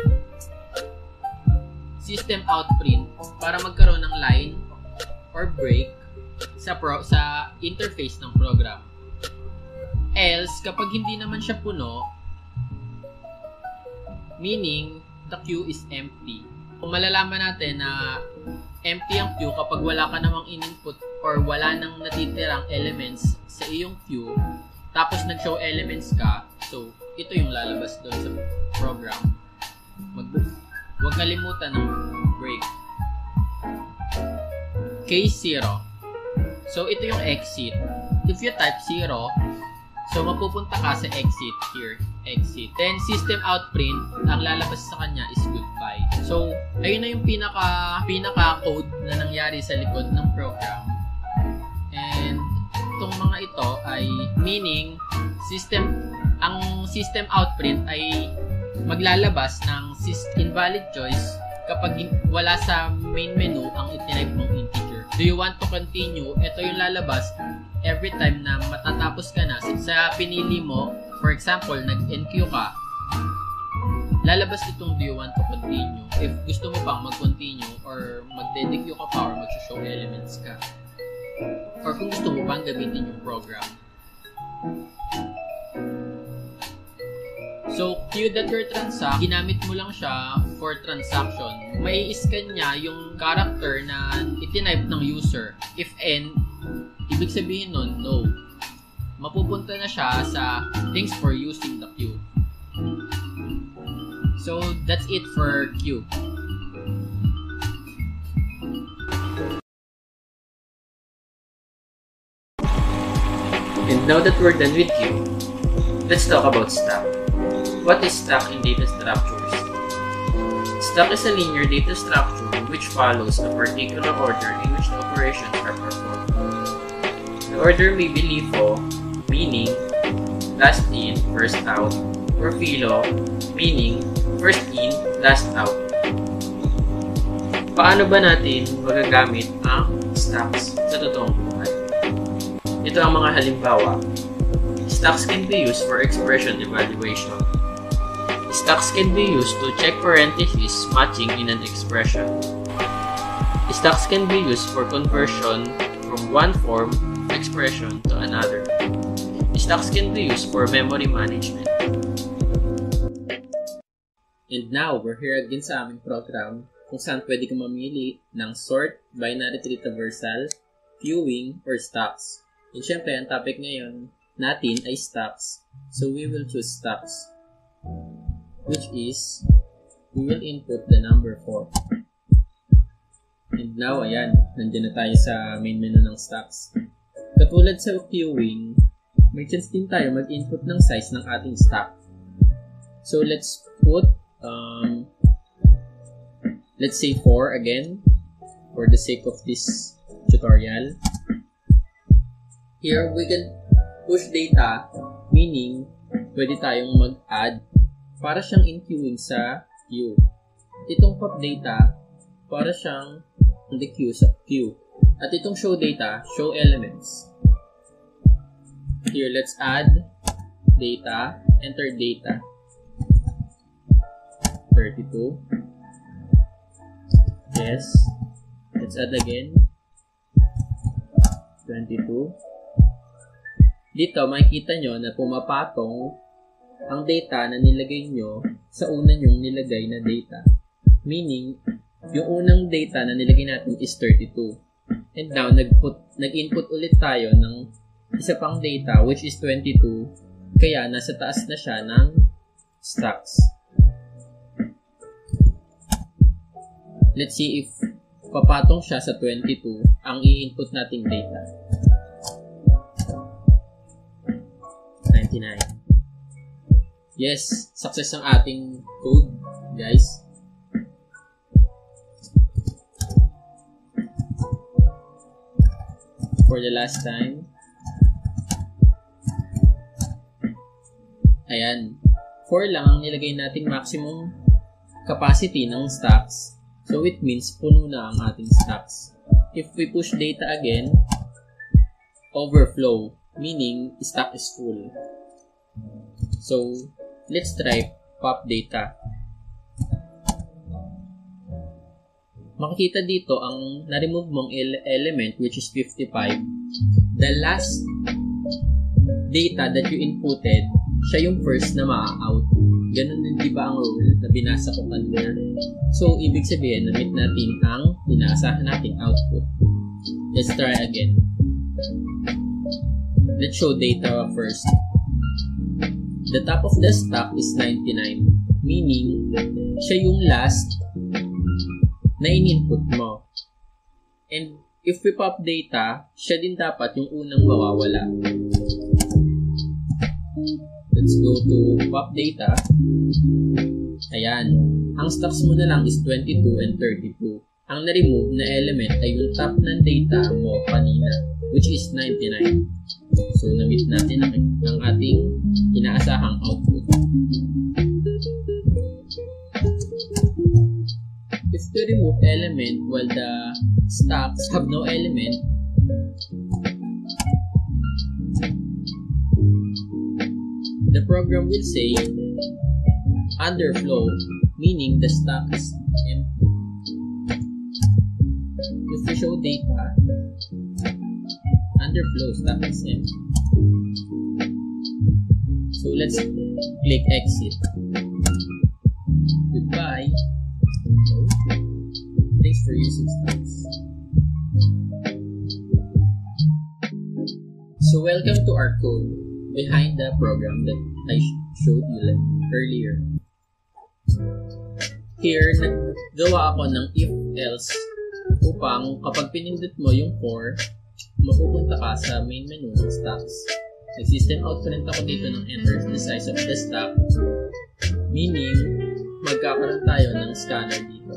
System out print, para magkaroon ng line or break sa pro, sa interface ng program. Else, kapag hindi naman siya puno, meaning the queue is empty. Kung malalaman natin na empty ang queue kapag wala ka namang in-input or wala nang natitirang elements sa iyong queue, tapos nag-show elements ka, so ito yung lalabas doon sa program. Mag Huwag kalimutan ng break. Case zero. So, ito yung exit. If you type zero, so mapupunta ka sa exit here. Exit. Then, system out print, ang lalabas sa kanya is goodbye. So, ayun na yung pinaka, pinaka-code na nangyari sa likod ng program. And, itong mga ito ay meaning, system, ang system out print ay maglalabas ng invalid choice kapag wala sa main menu ang itype mong integer. Do you want to continue? Ito yung lalabas every time na matatapos ka na sa pinili mo. For example, nag-N Q ka, lalabas itong do you want to continue. If gusto mo pang mag-continue or mag-D Q ka pa or mag-show elements ka. Or kung gusto mo pang gamitin yung program. So, queue.getTransact, ginamit mo lang siya for transaction. May scan niya yung character na itinype ng user. If N, ibig sabihin nun, no. Mapupunta na siya sa thanks for using the queue. So, that's it for queue. And now that we're done with queue, let's talk about stack. What is stack in data structures? Stack is a linear data structure which follows a particular order in which the operations are performed. The order may be LIFO, meaning last in, first out, or philo, meaning first in, last out. Paano ba natin magagamit ang stacks sa totoong buhay? Ito ang mga halimbawa. Stacks can be used for expression evaluation. Stacks can be used to check parentheses matching in an expression. Stacks can be used for conversion from one form of expression to another. Stacks can be used for memory management. And now, we're here again sa aming program kung saan pwede kang mamili ng sort, binary tree traversal, queuing, or stacks. And syempre, ang topic ngayon natin ay stacks. So, we will choose stacks, which is, we will input the number four. And now, ayan, nandiyan na tayo sa main menu ng stacks. Katulad sa queuing, may chance din tayo mag-input ng size ng ating stack. So, let's put, um, let's say four again, for the sake of this tutorial. Here, we can push data, meaning, pwede tayong mag-add para siyang in-queuing sa queue. Itong pop data, para siyang in the queue sa queue. At itong show data, show elements. Here, let's add data, enter data. thirty-two. Yes. Let's add again. twenty-two. Dito, makikita nyo na pumapatong ang data na nilagay nyo sa una nyong nilagay na data. Meaning, yung unang data na nilagay natin is thirty-two. And now, nag-put, nag-input ulit tayo ng isa pang data, which is twenty-two. Kaya, nasa taas na siya ng stacks. Let's see if papatong siya sa twenty-two ang i-input nating data. ninety-nine. Yes, success ang ating code, guys. For the last time. Ayan. four lang ang nilagay nating maximum capacity ng stacks. So, it means puno na ang ating stacks. If we push data again, overflow, meaning stack is full. So, let's try pop data. Makikita dito ang na-remove mong ele- element, which is fifty-five. The last data that you inputted, siya yung first na ma-out. Ganun din di ba ang rule na binasa ko kanina? So, ibig sabihin, na-meet natin ang inaasahan nating output. Let's try again. Let's show data first. The top of the stack is ninety-nine, meaning siya yung last na in-input mo. And if we pop data, siya din dapat yung unang mawawala. Let's go to pop data. Ayan. Ang stacks mo na lang is twenty-two and thirty-two. Ang na-remove na element ay yung top ng data mo kanina, which is ninety-nine. So, na-meet natin ang, ang ating inaasahang output. If to remove element while the stacks have no element, the program will say underflow, meaning the stack is empty. If we show data, underflow, stack is empty. So let's click exit. Goodbye. So, thanks for using stacks. So welcome to our code behind the program that I showed you earlier. Here, naggawa ako ng if-else upang kapag pinindot mo yung four, mapupunta ka sa main menu ng stacks. Nag-system out print ako dito ng enter the size of the stack, meaning magkakaroon tayo ng scanner dito.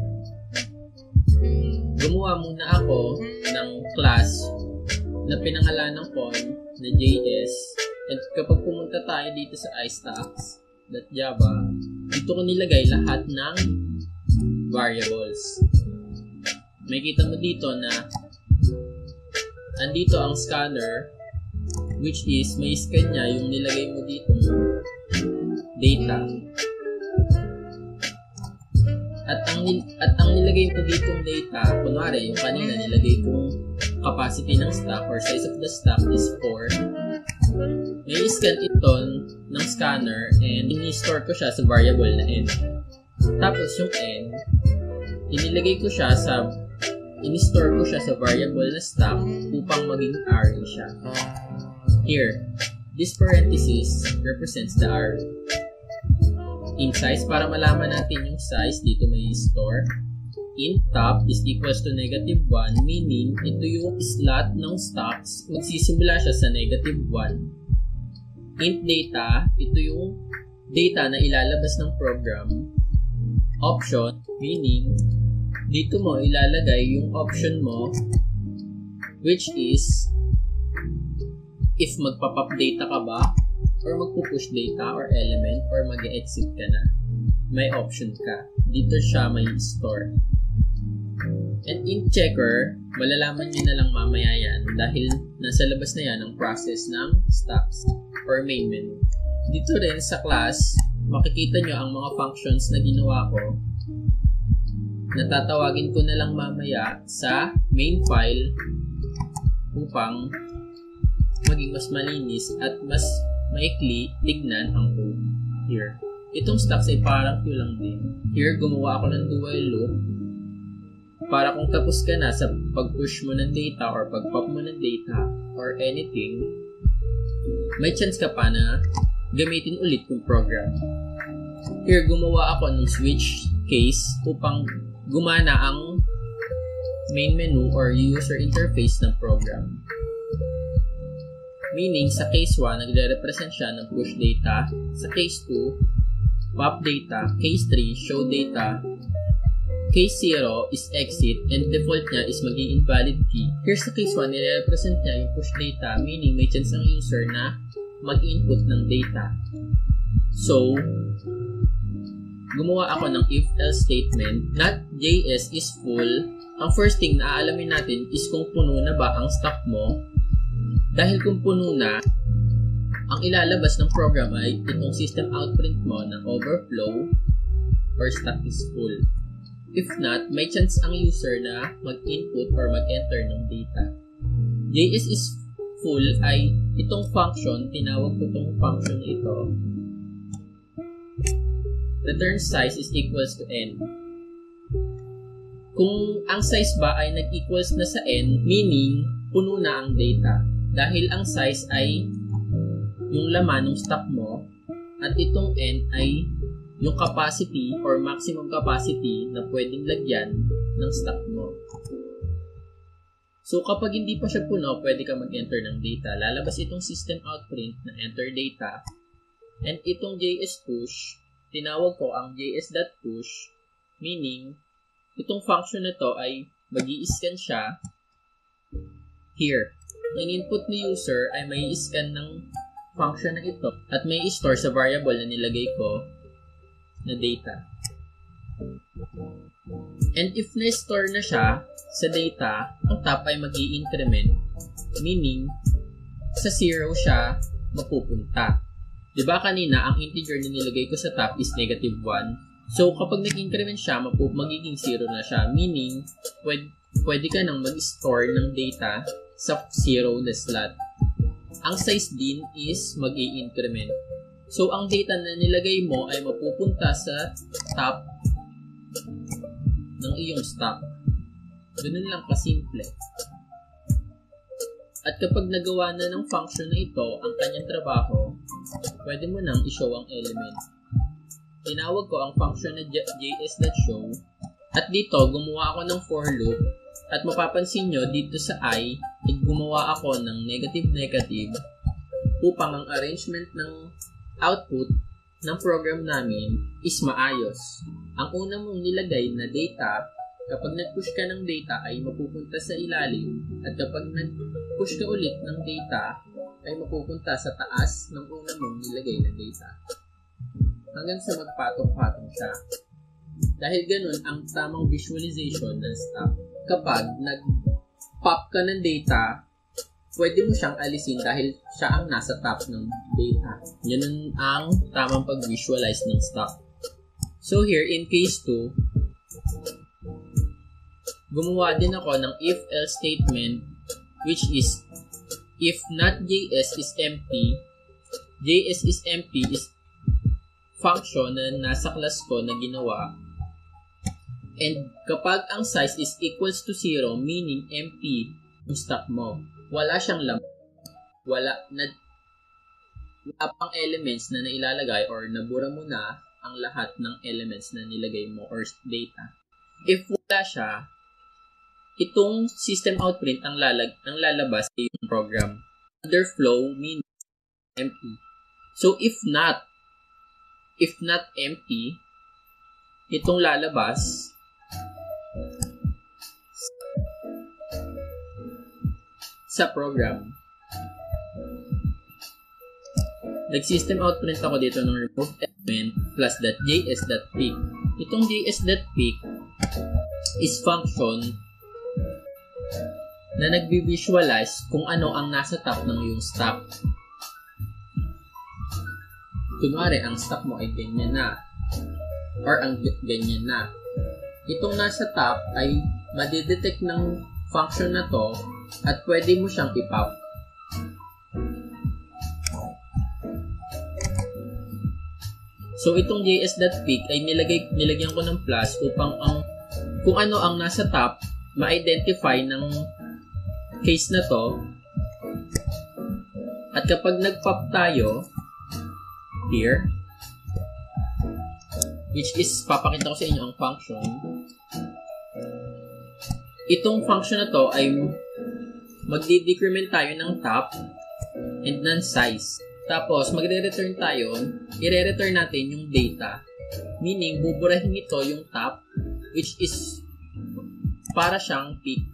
Gumawa muna ako ng class na pinangalanan ko na J S And kapag pumunta tayo dito sa iStacks.java, dito ko nilagay lahat ng variables. Makikita mo dito na andito ang scanner, which is may scan niya yung nilagay mo dito data. At ang at ang nilagay ko ditong data, kunwari yung kanina nilagay kong capacity ng stack or size of the stack is four. May scan ito ng scanner and ini-store ko siya sa variable na n. Tapos yung n, inilagay ko siya sa ini-store ko siya sa variable na stack upang maging array siya. Here, this parenthesis represents the array. In size, para malaman natin yung size, dito may store. Int top is equals to negative one, meaning ito yung slot ng stocks. Magsisimula siya sa negative one. Int data, ito yung data na ilalabas ng program. Option, meaning dito mo ilalagay yung option mo, which is if magpa-pop data ka ba, or magpo-push data or element, or mag-exit ka na. May option ka. Dito siya may store. And in checker, malalaman nyo na lang mamaya yan dahil nasa labas na yan ang process ng stacks or main menu. Dito rin sa class, makikita nyo ang mga functions na ginawa ko. Natatawagin ko na lang mamaya sa main file upang maging mas malinis at mas maikli tignan ang code. Here. Itong stacks ay parang Q lang din. Here, gumawa ako ng do while loop para kung tapos ka na sa pag-push mo ng data or pag-pop mo ng data or anything, may chance ka pa na gamitin ulit yung program. Here, gumawa ako ng switch case upang gumana ang main menu or user interface ng program. Meaning, sa case one, nagre-represent siya ng push data. Sa case two, pop data. Case three, show data. Case zero is exit and default niya is maging invalid key. Here sa case one, nire-represent niya yung push data, meaning may chance ang user na mag-input ng data. So, gumawa ako ng if-else statement. Not J S is full. Ang first thing na aalamin natin is kung puno na ba ang stock mo. Dahil kung puno na, ang ilalabas ng program ay itong system out print mo na overflow or stock is full. If not, may chance ang user na mag-input or mag-enter ng data. J S is full ay itong function, tinawag ko itong function na ito. Return size is equals to n. Kung ang size ba ay nag-equals na sa n, meaning puno na ang data. Dahil ang size ay yung laman ng stock mo at itong n ay yung capacity or maximum capacity na pwedeng lagyan ng stock mo. So kapag hindi pa siya puno, pwede ka mag-enter ng data. Lalabas itong system out print na enter data and itong J S push, tinawag ko ang js.push, meaning itong function na to ay mag-i-scan siya here. Ang input ni user ay may scan ng function na ito at may store sa variable na nilagay ko na data. And if na-store na siya sa data, ang top ay mag-i-increment, meaning sa zero siya mapupunta. Diba kanina, ang integer na nilagay ko sa top is negative one. So kapag nag-increment siya, mapu- magiging zero na siya, meaning pwede, pwede ka nang mag-store ng data sa zero na slot. Ang size din is mag-i-increment. So, ang data na nilagay mo ay mapupunta sa top ng iyong stock. Ganun lang kasimple. At kapag nagawa na ng function na ito ang kanyang trabaho, pwede mo nang i-show ang element. Tinawag ko ang function na js.show at dito gumawa ako ng for loop at mapapansin nyo dito sa I ay gumawa ako ng negative-negative upang ang arrangement ng output ng program namin is maayos. Ang una mong nilagay na data, kapag nag-push ka ng data ay mapupunta sa ilalim at kapag nag-push ka ulit ng data, ay mapupunta sa taas ng una mong nilagay na data hanggang sa magpatong-patong siya. Dahil ganun ang tamang visualization ng stop. Kapag nag-pop ka ng data, pwede mo siyang alisin dahil siya ang nasa top ng data. Yan ang tamang pag-visualize ng stop. So here, in case two, gumawa din ako ng if-else statement, which is if not js is empty, js is empty is function na nasa class ko na ginawa. And kapag ang size is equals to zero, meaning empty yung stock mo, wala siyang laman, wala, na, wala pang elements na nailalagay or nabura mo na ang lahat ng elements na nilagay mo or data. If wala siya, itong system out print ang, lalag, ang lalabas sa yung program. Underflow means empty. So if not, if not empty, itong lalabas sa program. Nag-system out print ako dito ng remove element plus .js.pick. Itong js.pick is function na nagbi-visualize kung ano ang nasa top ng iyong stock. Kunwari, ang stock mo ay ganyan na or ang ganyan na. Itong nasa top ay madidetect ng function na to at pwede mo siyang i-pop. So, itong js.pick ay nilagay, nilagyan ko ng plus upang ang kung ano ang nasa top ma-identify ng case na to. At kapag nag-pop tayo here, which is papakita ko sa inyo ang function, itong function na to ay magdi-decrement tayo ng top and ng size. Tapos, magre-return tayo, i-re-return natin yung data. Meaning, buburahin ito yung top, which is para siyang peak.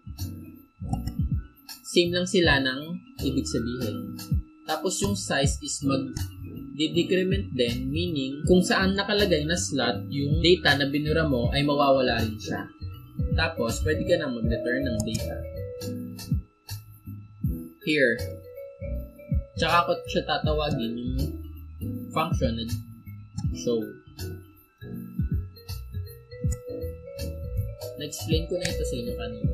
Same lang sila ng ibig sabihin. Tapos, yung size is mag-decrement din, meaning, kung saan nakalagay na slot, yung data na binura mo ay mawawala rin siya. Tapos, pwede ka na mag-return ng data. Here, tsaka ko siya tatawagin yung function na show. Na-explain ko na ito sa inyo kanina.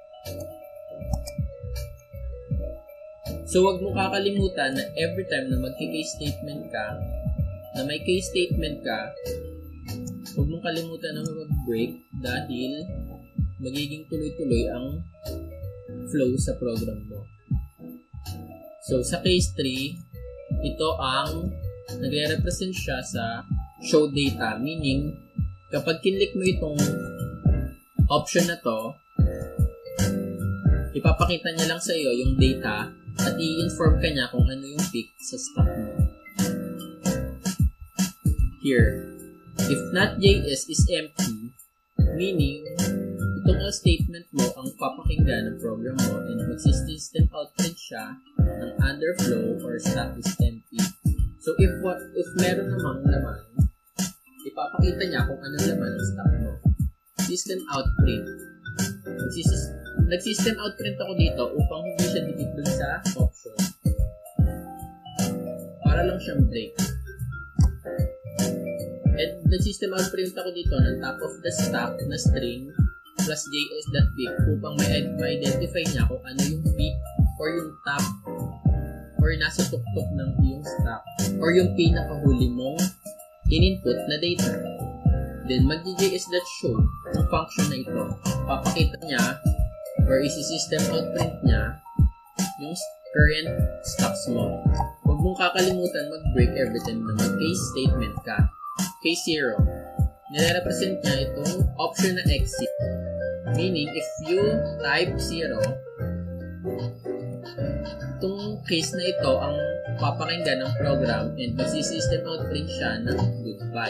So, wag mo kakalimutan na every time na mag-case statement ka, na may case statement ka, wag mong kalimutan na mag-break dahil magiging tuloy-tuloy ang flow sa program mo. So, sa case three, ito ang nagre-represent siya sa show data. Meaning, kapag kinlik mo itong option na to, ipapakita niya lang sa iyo yung data at i-inform ka niya kung ano yung peak sa stock mo. Here, if not js is empty, meaning, itong else statement mo ang papakinggan ng program mo and mag-system out print siya ng underflow or stock is empty. So, if what if meron namang laman, ipapakita niya kung anong laman ng stock mo. System out print. Nag-system out print ako dito upang hindi siya didikit sa option. Para lang siyang break. And nag-system out print ako dito ng top of the stock na string plus js.pick upang ma-identify niya kung ano yung peak or yung top or nasa tuktok ng iyong stock or yung pinakahuli mong in-input na data. Then, mag-js.show ang function na ito. Papakita niya or isi-system out print niya yung current stocks mo. Huwag mong kakalimutan mag-break every time na mag-case statement ka. Case zero. Nire-represent niya itong option na exit. Meaning, if you type zero, itong case na ito ang papakinggan ng program and mag-system out print siya ng goodbye.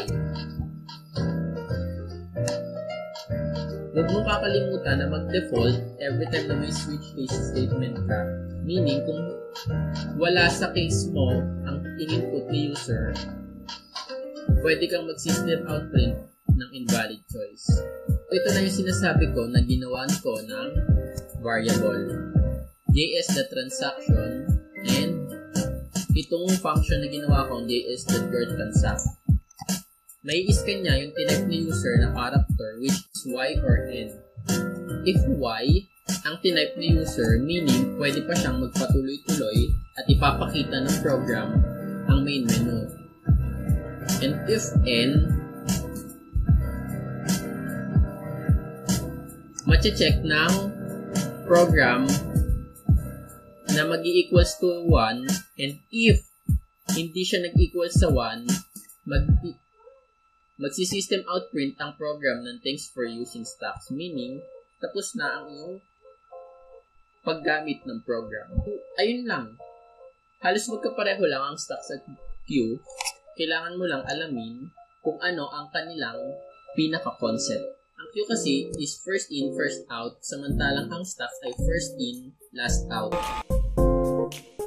Huwag mong kakalimutan na mag-default every time na may switch case statement ka. Meaning, kung wala sa case mo ang in-input ni user, pwede kang mag-system out print ng invalid choice. Ito na yung sinasabi ko na ginawan ko ng variable. js.transaction and itong function na ginawa ko js.getTransact. May iscan niya yung tinype ni user na character which is y or n. If y ang tinype ni user, meaning pwede pa siyang magpatuloy-tuloy at ipapakita ng program ang main menu. And if n, mache-check ng program na mag-i-equals to one, and if hindi siya nag-equals sa one, mag magsi-system out print ang program ng thanks for using stacks, meaning tapos na ang iyong paggamit ng program. Ayun lang. Halos magkapareho lang ang stacks at queue. Kailangan mo lang alamin kung ano ang kanilang pinaka-concept. Ang queue kasi is first in, first out, samantalang ang stacks ay first in, last out.